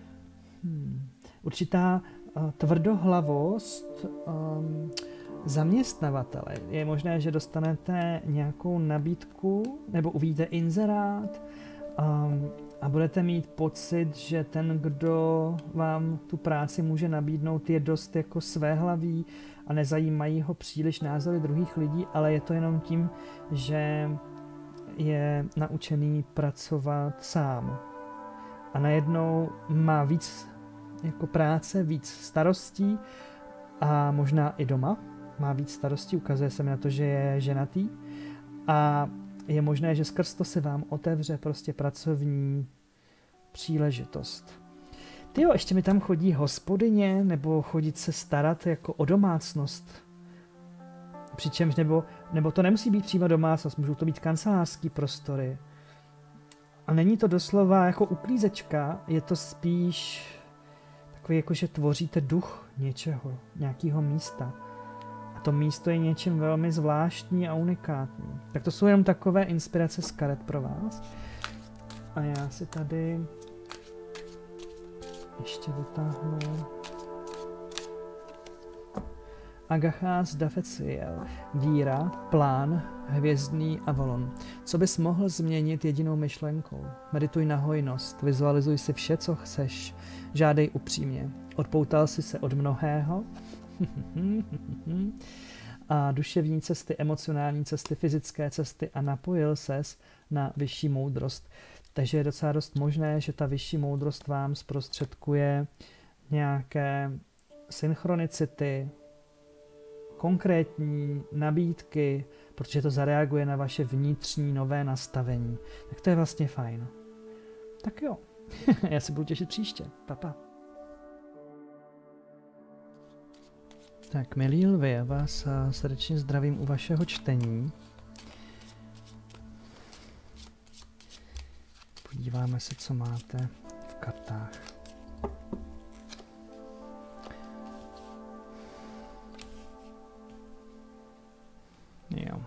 Určitá tvrdohlavost zaměstnavatele. Je možné, že dostanete nějakou nabídku nebo uvidíte inzerát a budete mít pocit, že ten, kdo vám tu práci může nabídnout, je dost jako svéhlavý a nezajímají ho příliš názory druhých lidí, ale je to jenom tím, že je naučený pracovat sám. A najednou má víc jako práce, víc starostí a možná i doma má víc starostí, ukazuje se mi na to, že je ženatý a je možné, že skrz to se vám otevře prostě pracovní příležitost. Tyjo, ještě mi tam chodí hospodyně nebo chodit se starat jako o domácnost. Přičemž nebo to nemusí být přímo domácnost, můžou to být kancelářský prostory. A není to doslova jako uklízečka, je to spíš takový jako, že tvoříte duch něčeho, nějakého místa. A to místo je něčím velmi zvláštní a unikátní. Tak to jsou jenom takové inspirace z karet pro vás. A já si tady ještě vytáhnu Agachás Dafeciel. Víra, plán, hvězdný Avalon. Co bys mohl změnit jedinou myšlenkou? Medituj na hojnost, vizualizuj si vše, co chceš. Žádej upřímně. Odpoutal jsi se od mnohého? A duševní cesty, emocionální cesty, fyzické cesty a napojil ses na vyšší moudrost. Takže je docela dost možné, že ta vyšší moudrost vám zprostředkuje nějaké synchronicity, konkrétní nabídky, protože to zareaguje na vaše vnitřní nové nastavení. Tak to je vlastně fajn. Tak jo, já se budu těšit příště. Pa. Tak, milí lvi, já vás srdečně zdravím u vašeho čtení. Podíváme se, co máte v kartách. Jo.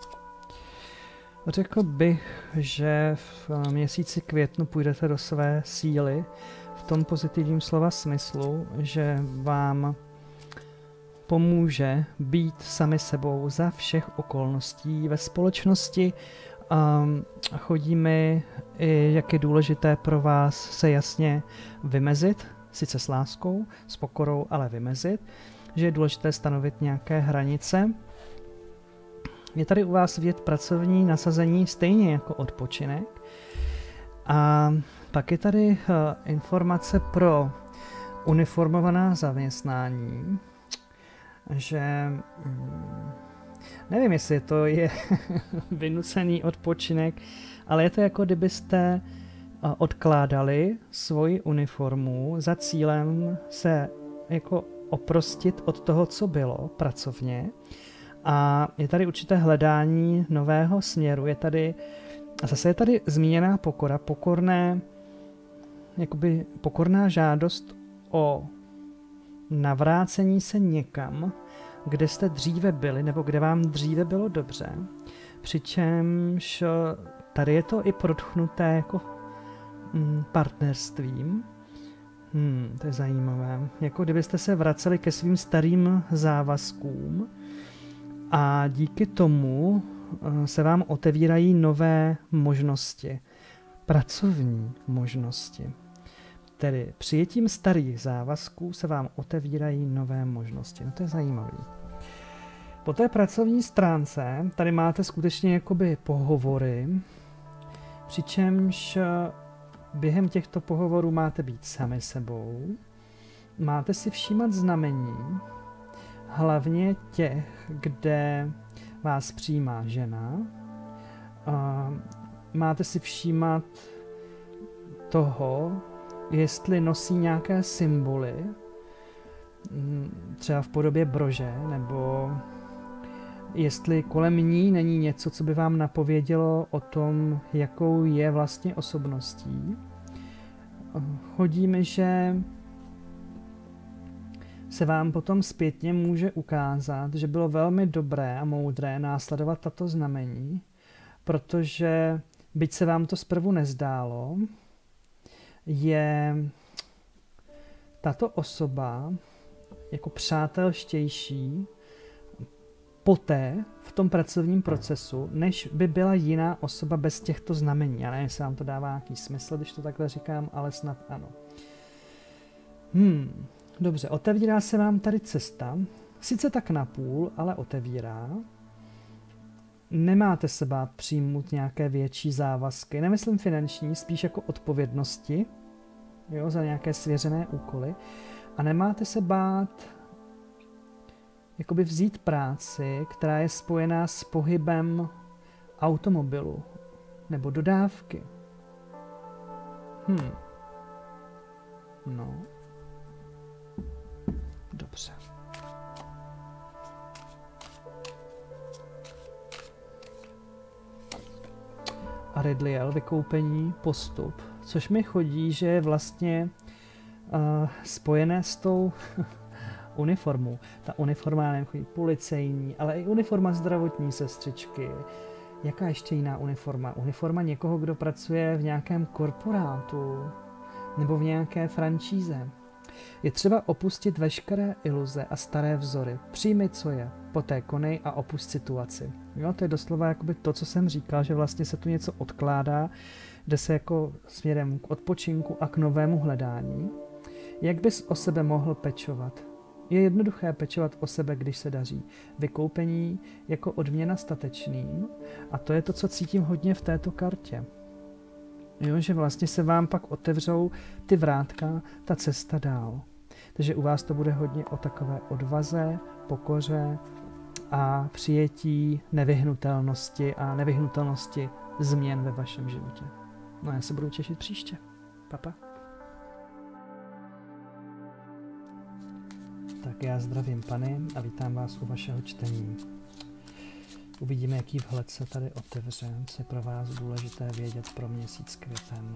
Řekl bych, že v měsíci květnu půjdete do své síly v tom pozitivním slova smyslu, že vám pomůže být sami sebou za všech okolností ve společnosti. Chodí mi, jak je důležité pro vás se jasně vymezit, sice s láskou, s pokorou, ale vymezit, že je důležité stanovit nějaké hranice. Je tady u vás vidět pracovní nasazení stejně jako odpočinek. A pak je tady informace pro uniformovaná zaměstnání, že nevím, jestli to je vynucený odpočinek, ale je to jako kdybyste odkládali svoji uniformu za cílem se jako oprostit od toho, co bylo pracovně. A je tady určité hledání nového směru, a zase je tady zmíněná pokora, pokorná žádost o navrácení se někam, kde jste dříve byli, nebo kde vám dříve bylo dobře, přičemž tady je to i protchnuté jako partnerstvím. To je zajímavé. Jako kdybyste se vraceli ke svým starým závazkům a díky tomu se vám otevírají nové možnosti, pracovní možnosti. Tedy přijetím starých závazků se vám otevírají nové možnosti. No to je zajímavé. Po té pracovní stránce tady máte skutečně jakoby pohovory, Přičemž během těchto pohovorů máte být sami sebou, máte si všímat znamení, hlavně těch, kde vás přijímá žena. Máte si všímat toho, jestli nosí nějaké symboly, třeba v podobě brože, nebo jestli kolem ní není něco, co by vám napovědělo o tom, jakou je vlastně osobností. Chodí mi, že se vám potom zpětně může ukázat, že bylo velmi dobré a moudré následovat tato znamení, protože byť se vám to zprvu nezdálo, je tato osoba jako přátelštější poté v tom pracovním procesu, než by byla jiná osoba bez těchto znamení. Já nevím, jestli vám to dává nějaký smysl, když to takhle říkám, ale snad ano. Dobře, otevírá se vám tady cesta, sice tak napůl, ale otevírá. Nemáte se bát přijmout nějaké větší závazky, nemyslím finanční, spíš jako odpovědnosti, jo, za nějaké svěřené úkoly. A nemáte se bát jakoby vzít práci, která je spojená s pohybem automobilu nebo dodávky. No. Dobře. Aridliel, vykoupení, postup, což mi chodí, že je vlastně spojené s tou uniformou. Ta uniforma nevím, chodí policejní, ale i uniforma zdravotní sestřičky. Jaká ještě jiná uniforma? Uniforma někoho, kdo pracuje v nějakém korporátu nebo v nějaké franšíze. Je třeba opustit veškeré iluze a staré vzory. Přijmi, co je, poté konej a opust situaci. Jo, to je doslova jakoby to, co jsem říkal, že vlastně se tu něco odkládá, jde se jako směrem k odpočinku a k novému hledání. Jak bys o sebe mohl pečovat? Je jednoduché pečovat o sebe, když se daří. Vykoupení jako odměna statečným, a to je to, co cítím hodně v této kartě. Jo, že vlastně se vám pak otevřou ty vrátka, ta cesta dál. Takže u vás to bude hodně o takové odvaze, pokoře a přijetí nevyhnutelnosti a nevyhnutelnosti změn ve vašem životě. No já se budu těšit příště. Papa. Tak já zdravím Pany a vítám vás u vašeho čtení. Uvidíme, jaký vhled se tady otevře, co je pro vás důležité vědět pro měsíc květen.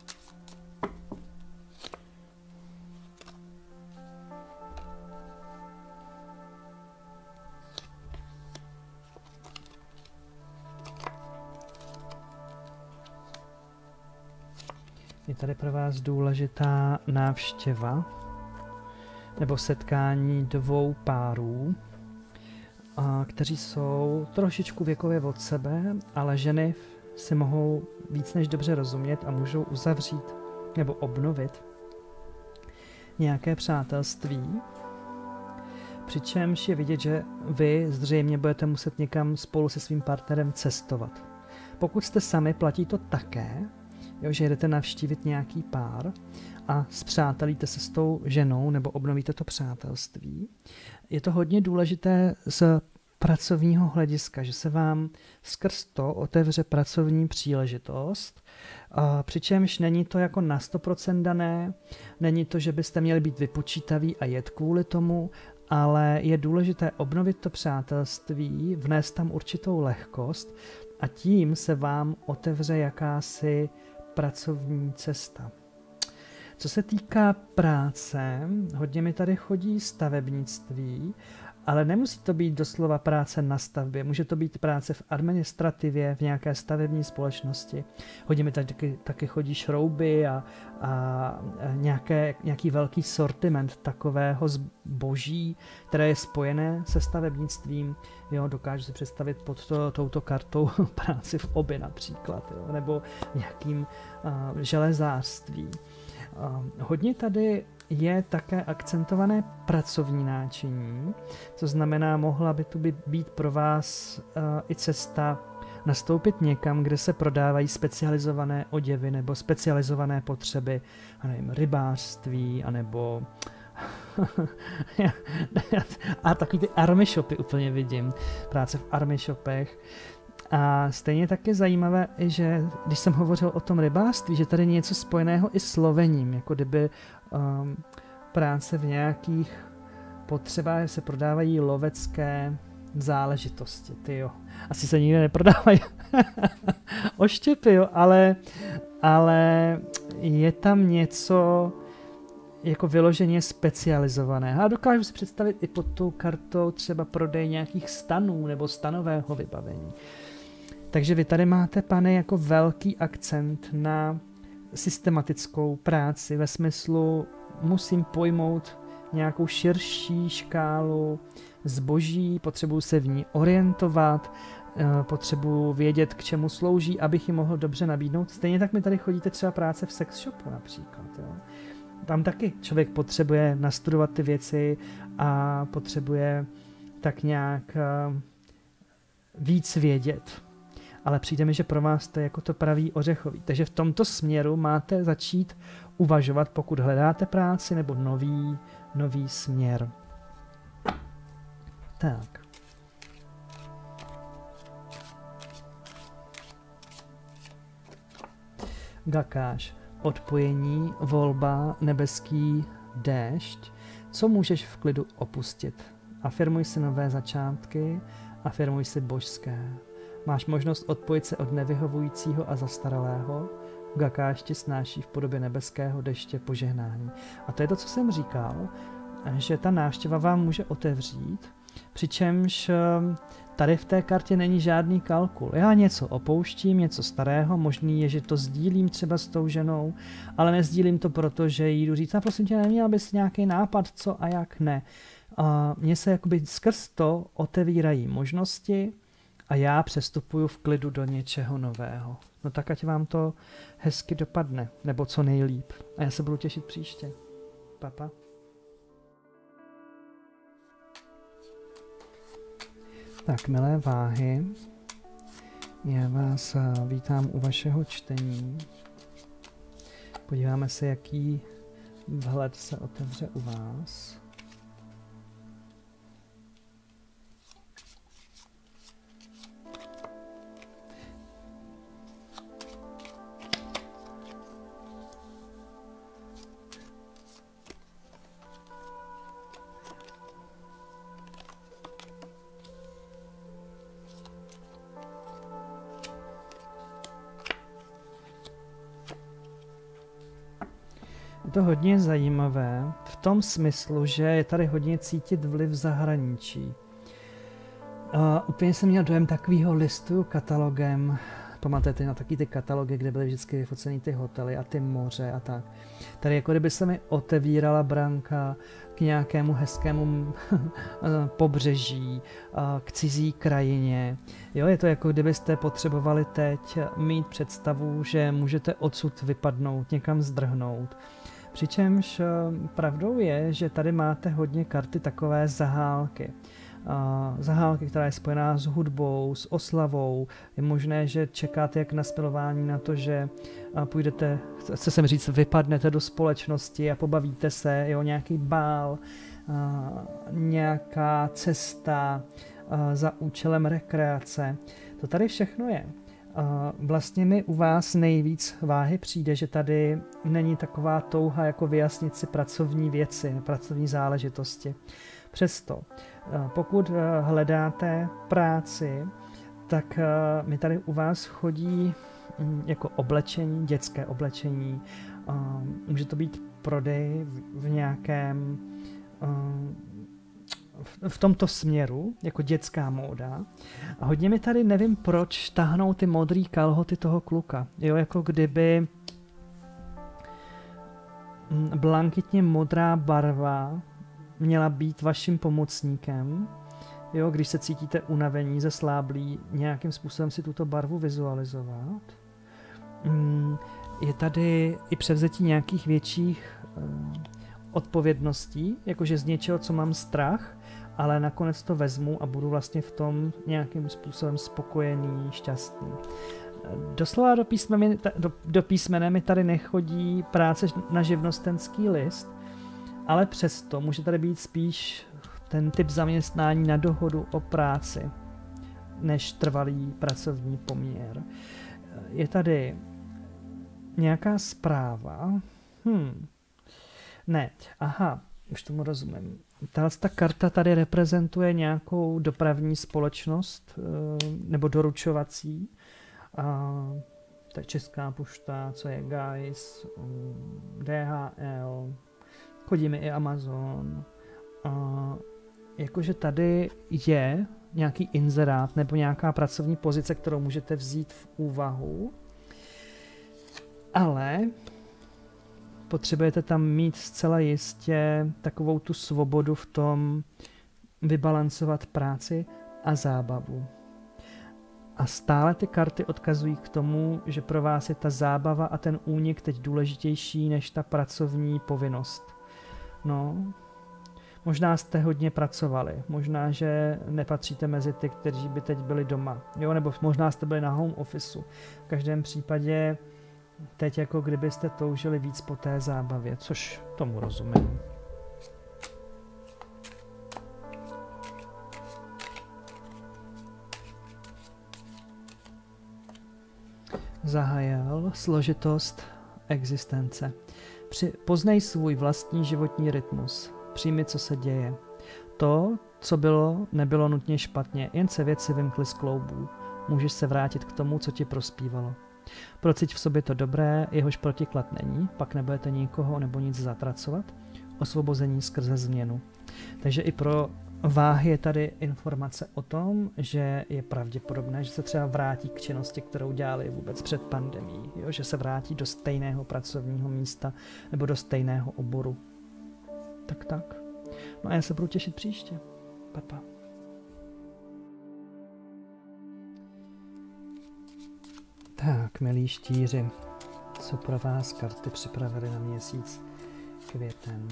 Je tady pro vás důležitá návštěva nebo setkání dvou párů, kteří jsou trošičku věkově od sebe, ale ženy si mohou víc než dobře rozumět a můžou uzavřít nebo obnovit nějaké přátelství. Přičemž je vidět, že vy zřejmě budete muset někam spolu se svým partnerem cestovat. Pokud jste sami, platí to také, jo, že jdete navštívit nějaký pár a spřátelíte se s tou ženou nebo obnovíte to přátelství. Je to hodně důležité z pracovního hlediska, že se vám skrz to otevře pracovní příležitost, přičemž není to jako na 100% dané, není to, že byste měli být vypočítaví a jet kvůli tomu, ale je důležité obnovit to přátelství, vnést tam určitou lehkost a tím se vám otevře jakási pracovní cesta. Co se týká práce, hodně mi tady chodí stavebnictví, ale nemusí to být doslova práce na stavbě, může to být práce v administrativě, v nějaké stavební společnosti. Hodně mi tady taky chodí šrouby a nějaký velký sortiment takového zboží, které je spojené se stavebnictvím. Jo, dokážu si představit pod touto kartou práci v obi například, jo, nebo nějakým železářství. Hodně tady je také akcentované pracovní náčiní, co znamená, mohla by tu být pro vás i cesta nastoupit někam, kde se prodávají specializované oděvy nebo specializované potřeby, a nevím, rybářství, anebo a takový ty army shopy úplně vidím, práce v army shopech. A stejně tak je zajímavé, že když jsem hovořil o tom rybářství, že tady je něco spojeného i s lovením, jako kdyby práce v nějakých potřebách se prodávají lovecké záležitosti, tyjo. Asi se nikde neprodávají oštěpy, jo, ale je tam něco jako vyloženě specializované. A dokážu si představit i pod tou kartou třeba prodej nějakých stanů nebo stanového vybavení. Takže vy tady máte, pane, jako velký akcent na systematickou práci ve smyslu musím pojmout nějakou širší škálu zboží, potřebuji se v ní orientovat, potřebuji vědět, k čemu slouží, abych ji mohl dobře nabídnout. Stejně tak mi tady chodíte třeba práce v sex shopu například. Jo. Tam taky člověk potřebuje nastudovat ty věci a potřebuje tak nějak víc vědět. Ale přijde mi, že pro vás to je jako to pravý ořechový. Takže v tomto směru máte začít uvažovat, pokud hledáte práci nebo nový směr. Tak. Gakáš. Odpojení, volba, nebeský déšť. Co můžeš v klidu opustit? Afirmuj si nové začátky, afirmuj si božské. Máš možnost odpojit se od nevyhovujícího a zastaralého. Gakáš ti snáší v podobě nebeského deště požehnání. A to je to, co jsem říkal, že ta návštěva vám může otevřít, přičemž tady v té kartě není žádný kalkul. Já něco opouštím, něco starého, možný je, že to sdílím třeba s tou ženou, ale nezdílím to proto, že jí jdu říct, a prosím tě, neměl bys nějaký nápad, co a jak ne. Mně se jakoby skrz to otevírají možnosti a já přestupuju v klidu do něčeho nového. No tak ať vám to hezky dopadne, nebo co nejlíp. A já se budu těšit příště. Papa. Tak, milé váhy, já vás vítám u vašeho čtení. Podíváme se, jaký vhled se otevře u vás. Je to hodně zajímavé v tom smyslu, že je tady hodně cítit vliv zahraničí. Úplně jsem měl dojem takového listu katalogem. Pamatujete na taky ty katalogy, kde byly vždycky vyfocený ty hotely a ty moře a tak. Tady jako kdyby se mi otevírala branka k nějakému hezkému pobřeží, k cizí krajině. Jo, je to jako kdybyste potřebovali teď mít představu, že můžete odsud vypadnout, někam zdrhnout. Přičemž pravdou je, že tady máte hodně karty takové zahálky. Zahálky, která je spojená s hudbou, s oslavou. Je možné, že čekáte jak na smilování na to, že půjdete, chce jsem říct, vypadnete do společnosti a pobavíte se, jo, nějaký bál, nějaká cesta za účelem rekreace. To tady všechno je. Vlastně mi u vás nejvíc váhy přijde, že tady není taková touha jako vyjasnit si pracovní věci, pracovní záležitosti. Přesto, pokud hledáte práci, tak mi tady u vás chodí jako oblečení, dětské oblečení. Může to být prodej v nějakém, v tomto směru, jako dětská móda. A hodně mi tady, nevím proč, tahnou ty modrý kalhoty toho kluka. Jo, jako kdyby blankitně modrá barva měla být vaším pomocníkem. Jo, když se cítíte unavení, zesláblí, nějakým způsobem si tuto barvu vizualizovat. Je tady i převzetí nějakých větších odpovědností, jakože z něčeho, co mám strach, ale nakonec to vezmu a budu vlastně v tom nějakým způsobem spokojený, šťastný. Doslova do písmene mi tady nechodí práce na živnostenský list, ale přesto může tady být spíš ten typ zaměstnání na dohodu o práci, než trvalý pracovní poměr. Je tady nějaká zpráva? Ne, aha, už tomu rozumím. Ta karta tady reprezentuje nějakou dopravní společnost nebo doručovací. Tak Česká pošta, co je Guys, DHL, chodíme i Amazon. Jakože tady je nějaký inzerát nebo nějaká pracovní pozice, kterou můžete vzít v úvahu, ale potřebujete tam mít zcela jistě takovou tu svobodu v tom vybalancovat práci a zábavu. A stále ty karty odkazují k tomu, že pro vás je ta zábava a ten únik teď důležitější než ta pracovní povinnost. No, možná jste hodně pracovali, možná, že nepatříte mezi ty, kteří by teď byli doma, jo, nebo možná jste byli na home officeu. V každém případě teď jako kdybyste toužili víc po té zábavě, což tomu rozumím. Zahájil složitost existence. Poznej svůj vlastní životní rytmus. Přijmi, co se děje. To, co bylo, nebylo nutně špatně, jen se věci vymkly z kloubů. Můžeš se vrátit k tomu, co ti prospívalo. Procíť v sobě to dobré, jehož protiklad není, pak nebudete nikoho nebo nic zatracovat. Osvobození skrze změnu. Takže i pro váhy je tady informace o tom, že je pravděpodobné, že se třeba vrátí k činnosti, kterou dělali vůbec před pandemií, jo? Že se vrátí do stejného pracovního místa nebo do stejného oboru. Tak. No a já se budu těšit příště. Pa. Tak, milí štíři, co pro vás karty připravili na měsíc květen.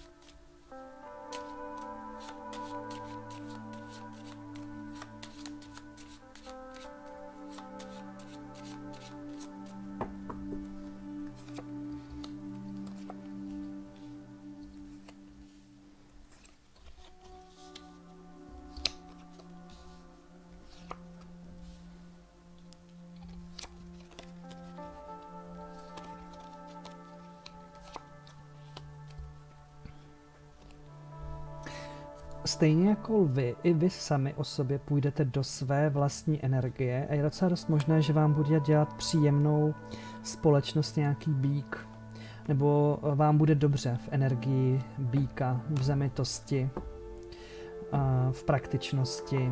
Stejně jako vy, i vy sami o sobě půjdete do své vlastní energie a je docela dost možné, že vám bude dělat příjemnou společnost nějaký býk. Nebo vám bude dobře v energii býka, v zemitosti, v praktičnosti.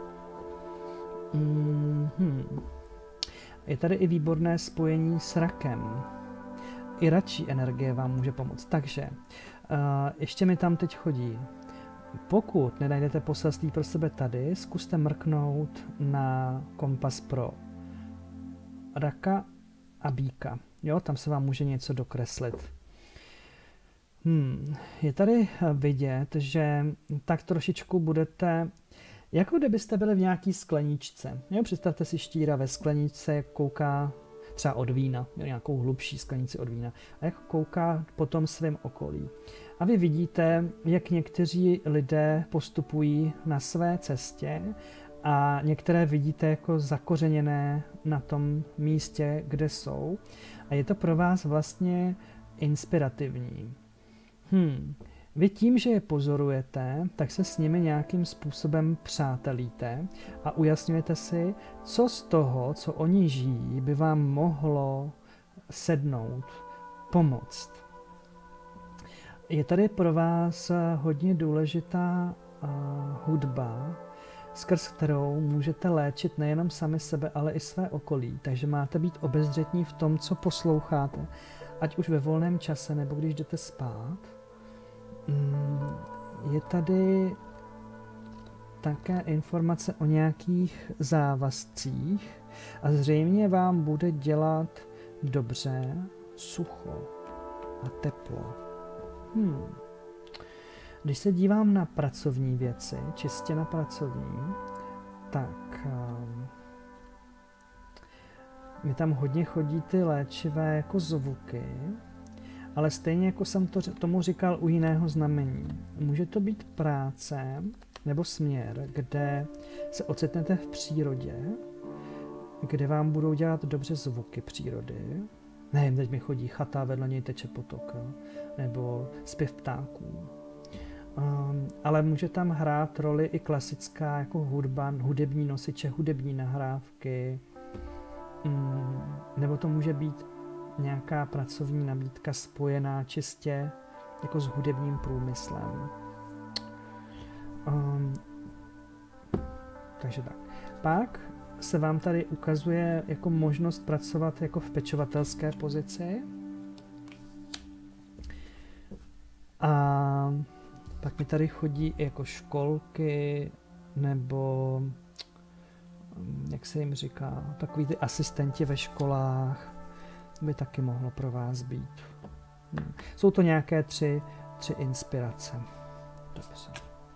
Je tady i výborné spojení s rakem. I račí energie vám může pomoct. Takže ještě mi tam teď chodí. Pokud nenajdete poselství pro sebe tady, zkuste mrknout na kompas pro raka a býka. Jo, tam se vám může něco dokreslit. Je tady vidět, že tak trošičku budete, jako kdybyste byli v nějaký skleničce. Jo, představte si štíra ve skleničce, jak kouká třeba od vína, nějakou hlubší sklenici od vína, a jak kouká po tom svém okolí. A vy vidíte, jak někteří lidé postupují na své cestě a některé vidíte jako zakořeněné na tom místě, kde jsou. A je to pro vás vlastně inspirativní. Vy tím, že je pozorujete, tak se s nimi nějakým způsobem přátelíte a ujasňujete si, co z toho, co oni žijí, by vám mohlo sednout, pomoct. Je tady pro vás hodně důležitá hudba, skrz kterou můžete léčit nejenom sami sebe, ale i své okolí. Takže máte být obezřetní v tom, co posloucháte, ať už ve volném čase, nebo když jdete spát. Je tady také informace o nějakých závazcích a zřejmě vám bude dělat dobře sucho a teplo. Když se dívám na pracovní věci, čistě na pracovní, tak mi tam hodně chodí ty léčivé jako zvuky, ale stejně jako jsem tomu říkal u jiného znamení. Může to být práce nebo směr, kde se ocitnete v přírodě, kde vám budou dělat dobře zvuky přírody. Nevím, teď mi chodí chata, vedle něj teče potok, jo? Nebo zpěv ptáků. Ale může tam hrát roli i klasická jako hudba, hudební nosiče, hudební nahrávky, nebo to může být nějaká pracovní nabídka spojená čistě jako s hudebním průmyslem. Takže tak. Pak se vám tady ukazuje jako možnost pracovat jako v pečovatelské pozici. A pak mi tady chodí i jako školky, nebo jak se jim říká, takový ty asistenti ve školách by taky mohlo pro vás být. Jsou to nějaké tři inspirace. Dobře.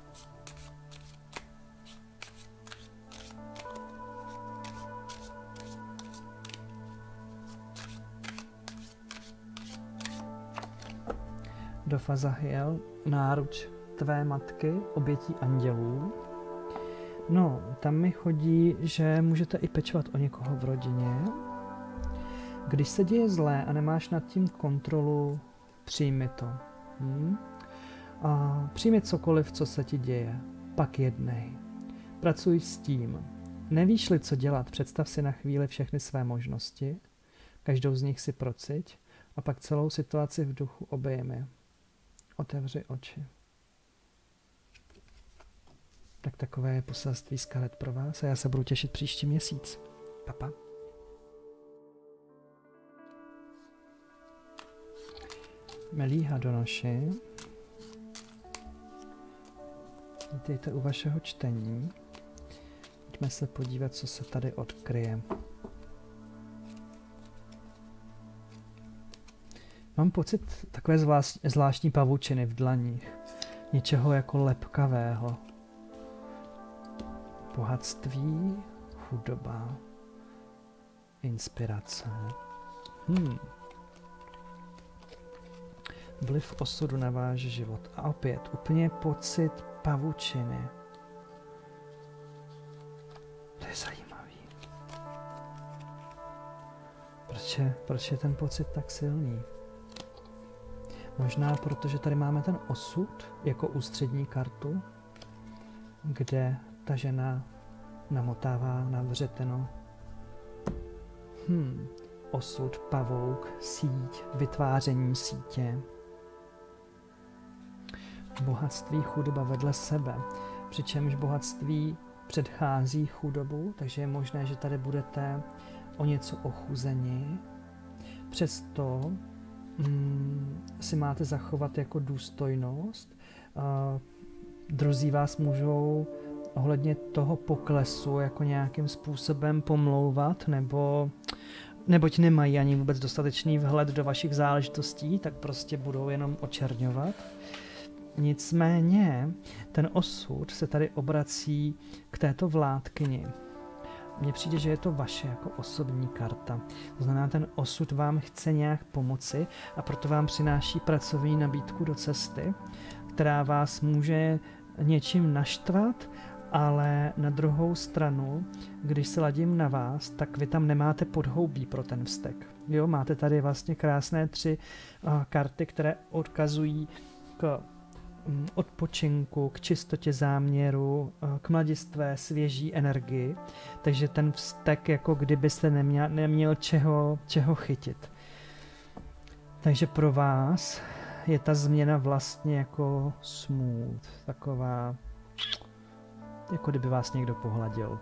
Do Fazahiel, náruč tvé matky, obětí andělů. No, tam mi chodí, že můžete i pečovat o někoho v rodině. Když se děje zlé a nemáš nad tím kontrolu, přijmi to. A přijmi cokoliv, co se ti děje. Pak jednej. Pracuj s tím. Nevíš-li, co dělat, představ si na chvíli všechny své možnosti. Každou z nich si prociť a pak celou situaci v duchu obejmi. Otevři oči. Tak takové je poselství z karet pro vás a já se budu těšit příští měsíc. Papa. Milí Hadonoši, vítejte u vašeho čtení. Pojďme se podívat, co se tady odkryje. Mám pocit takové zvláštní pavučiny v dlaních. Něčeho jako lepkavého. Bohatství, chudoba, inspirace. Vliv osudu na váš život. A opět úplně pocit pavučiny. To je zajímavý. Proč je ten pocit tak silný? Možná protože tady máme ten osud jako ústřední kartu, kde ta žena namotává na vřeteno. Osud, pavouk, síť, vytváření sítě. Bohatství, chudoba vedle sebe. Přičemž bohatství předchází chudobu, takže je možné, že tady budete o něco ochuzeni. Přesto si máte zachovat jako důstojnost. Druzí vás můžou ohledně toho poklesu jako nějakým způsobem pomlouvat, neboť nemají ani vůbec dostatečný vhled do vašich záležitostí, tak prostě budou jenom očerňovat. Nicméně ten osud se tady obrací k této vládkyni. Mně přijde, že je to vaše jako osobní karta. To znamená, ten osud vám chce nějak pomoci a proto vám přináší pracovní nabídku do cesty, která vás může něčím naštvat, ale na druhou stranu, když se ladím na vás, tak vy tam nemáte podhoubí pro ten vztek. Jo, máte tady vlastně krásné 3 karty, které odkazují k odpočinku, k čistotě záměru, k mladistvé, svěží energii, takže ten vztek jako kdybyste neměl čeho chytit. Takže pro vás je ta změna vlastně jako smooth, taková, jako kdyby vás někdo pohladil.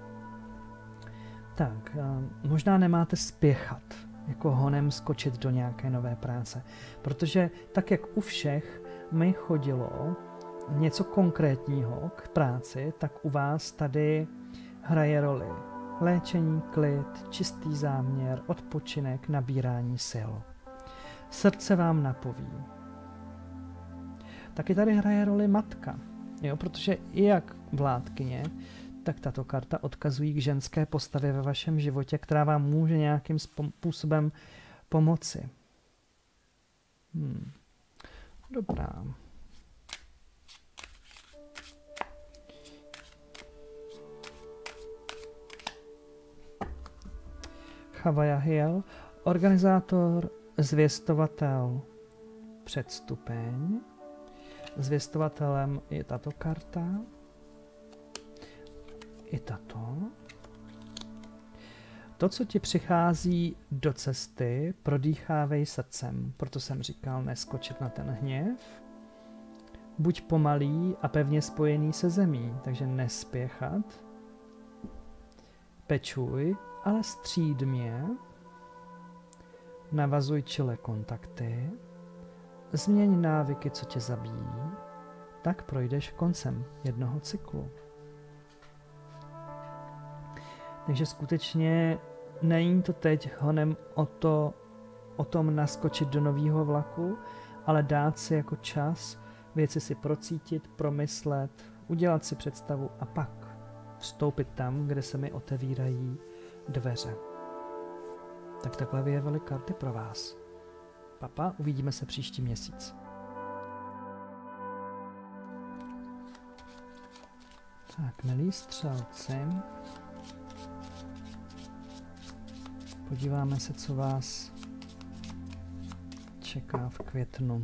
Tak, možná nemáte spěchat, jako honem skočit do nějaké nové práce, protože tak, jak u všech mi chodilo něco konkrétního k práci, tak u vás tady hraje roli léčení, klid, čistý záměr, odpočinek, nabírání sil. Srdce vám napoví. taky tady hraje roli matka. Jo, protože i jak vládkyně, tak tato karta odkazují k ženské postavě ve vašem životě, která vám může nějakým způsobem pomoci. Dobrá. Chavajahiel, organizátor, zvěstovatel, předstupeň. Zvěstovatelem je tato karta. I tato. To, co ti přichází do cesty, prodýchávej srdcem. Proto jsem říkal neskočit na ten hněv. Buď pomalý a pevně spojený se zemí, takže nespěchat. Pečuj, ale střídmě. Navazuj čile kontakty. Změň návyky, co tě zabíjí. Tak projdeš koncem jednoho cyklu. Takže skutečně není to teď honem o tom naskočit do nového vlaku, ale dát si jako čas věci si procítit, promyslet, udělat si představu a pak vstoupit tam, kde se mi otevírají dveře. Tak takhle vyjevily karty pro vás. Papa, uvidíme se příští měsíc. Tak, milí střelci, podíváme se, co vás čeká v květnu.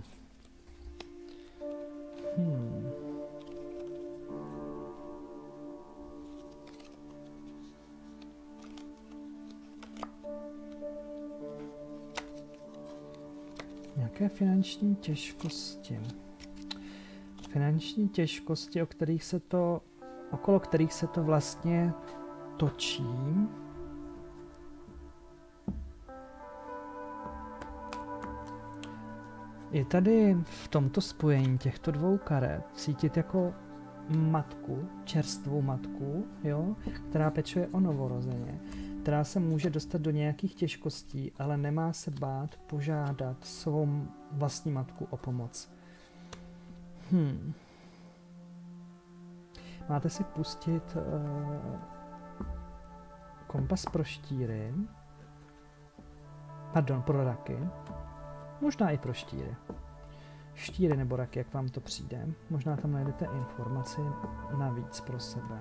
Nějaké finanční těžkosti. Finanční těžkosti, okolo kterých se to vlastně točí. Je tady v tomto spojení těchto dvou karet cítit jako matku, čerstvou matku, jo, která pečuje o novorozeně, která se může dostat do nějakých těžkostí, ale nemá se bát požádat svou vlastní matku o pomoc. Máte si pustit kompas pro štíry, pardon, pro raky, možná i pro štíry. Štíry nebo raky, jak vám to přijde. Možná tam najdete informaci navíc pro sebe.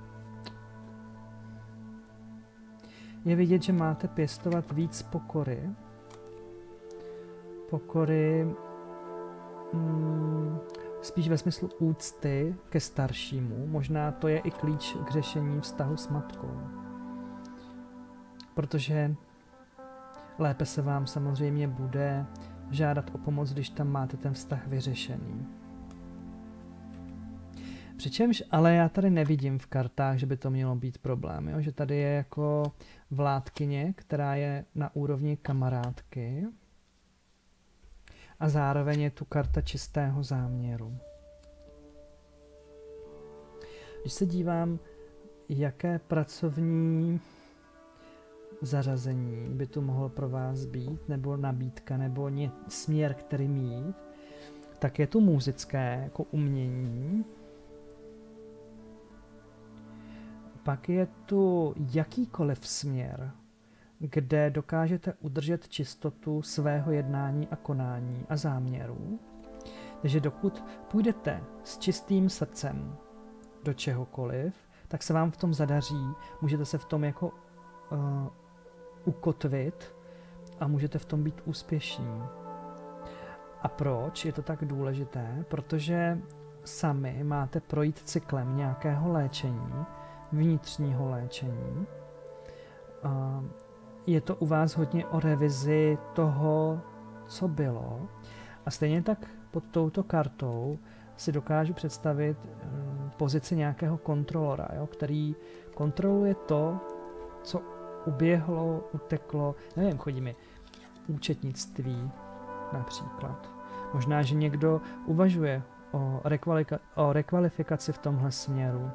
Je vidět, že máte pěstovat víc pokory. Pokory spíš ve smyslu úcty ke staršímu. Možná to je i klíč k řešení vztahu s matkou. Protože lépe se vám samozřejmě bude žádat o pomoc, když tam máte ten vztah vyřešený. Přičemž ale já tady nevidím v kartách, že by to mělo být problém. Jo? Že tady je jako vládkyně, která je na úrovni kamarádky a zároveň je tu karta čistého záměru. Když se dívám, jaké pracovní zařazení by tu mohlo pro vás být, nebo nabídka, nebo směr, který mít, tak je tu muzické jako umění. Pak je tu jakýkoliv směr, kde dokážete udržet čistotu svého jednání a konání a záměrů. Takže dokud půjdete s čistým srdcem do čehokoliv, tak se vám v tom zadaří, můžete se v tom jako ukotvit a můžete v tom být úspěšní. A proč je to tak důležité? Protože sami máte projít cyklem nějakého léčení, vnitřního léčení. Je to u vás hodně o revizi toho, co bylo. A stejně tak pod touto kartou si dokážu představit pozici nějakého kontrolora, jo, který kontroluje to, co uběhlo, uteklo, nevím, chodí mi účetnictví například. Možná, že někdo uvažuje o rekvalifikaci v tomhle směru.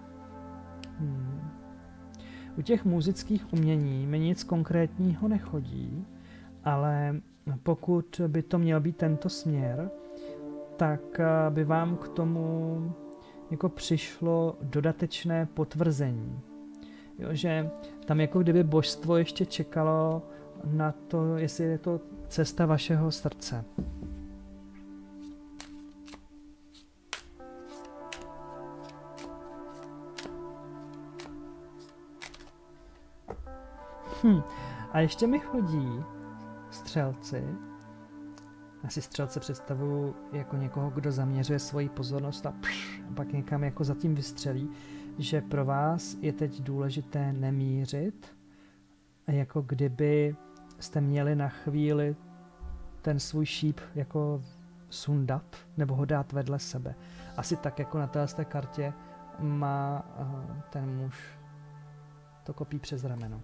U těch muzických umění mi nic konkrétního nechodí, ale pokud by to měl být tento směr, tak by vám k tomu jako přišlo dodatečné potvrzení. Jo, že tam jako kdyby božstvo ještě čekalo na to, jestli je to cesta vašeho srdce. A ještě mi chodí střelci. Já si střelce představuji jako někoho, kdo zaměřuje svoji pozornost a pak někam jako zatím vystřelí, že pro vás je teď důležité nemířit a jako kdyby jste měli na chvíli ten svůj šíp jako sundat nebo ho dát vedle sebe. Asi tak jako na té kartě má ten muž to kopí přes rameno.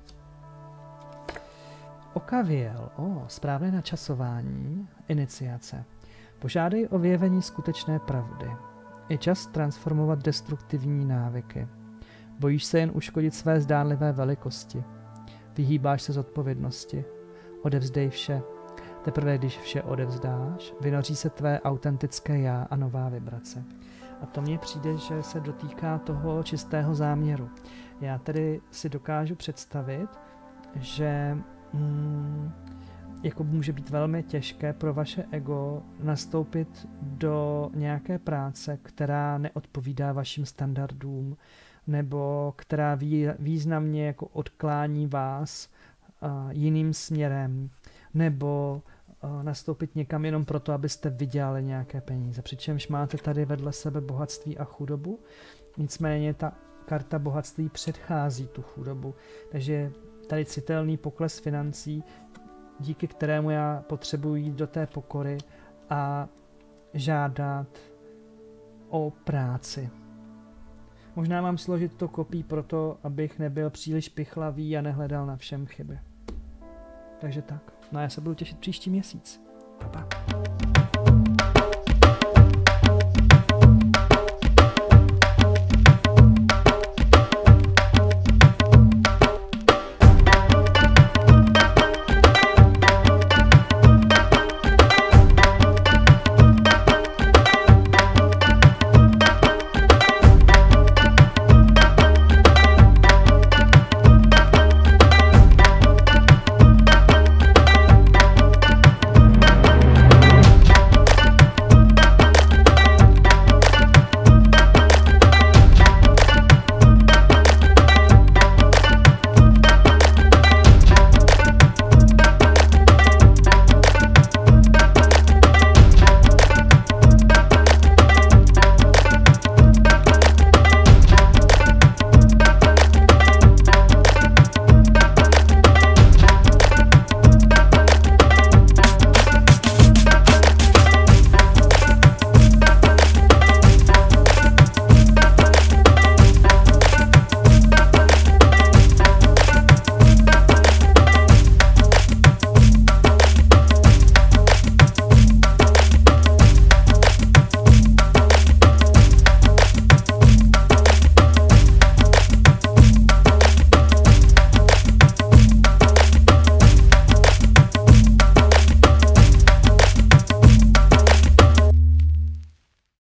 Okavěl, správné načasování, iniciace. Požádej o vyjevení skutečné pravdy. Je čas transformovat destruktivní návyky. Bojíš se jen uškodit své zdánlivé velikosti. Vyhýbáš se zodpovědnosti. Odevzdej vše. Teprve když vše odevzdáš, vynoří se tvé autentické já a nová vibrace. A to mně přijde, že se dotýká toho čistého záměru. Já tedy si dokážu představit, že jako může být velmi těžké pro vaše ego nastoupit do nějaké práce, která neodpovídá vašim standardům, nebo která významně jako odklání vás jiným směrem, nebo nastoupit někam jenom proto, abyste vydělali nějaké peníze. Přičemž máte tady vedle sebe bohatství a chudobu, nicméně ta karta bohatství předchází tu chudobu, takže tady citelný pokles financí, díky kterému já potřebuji jít do té pokory a žádat o práci. Možná mám složit to kopí proto, abych nebyl příliš pichlavý a nehledal na všem chyby. Takže tak. No a já se budu těšit příští měsíc. Pa, pa.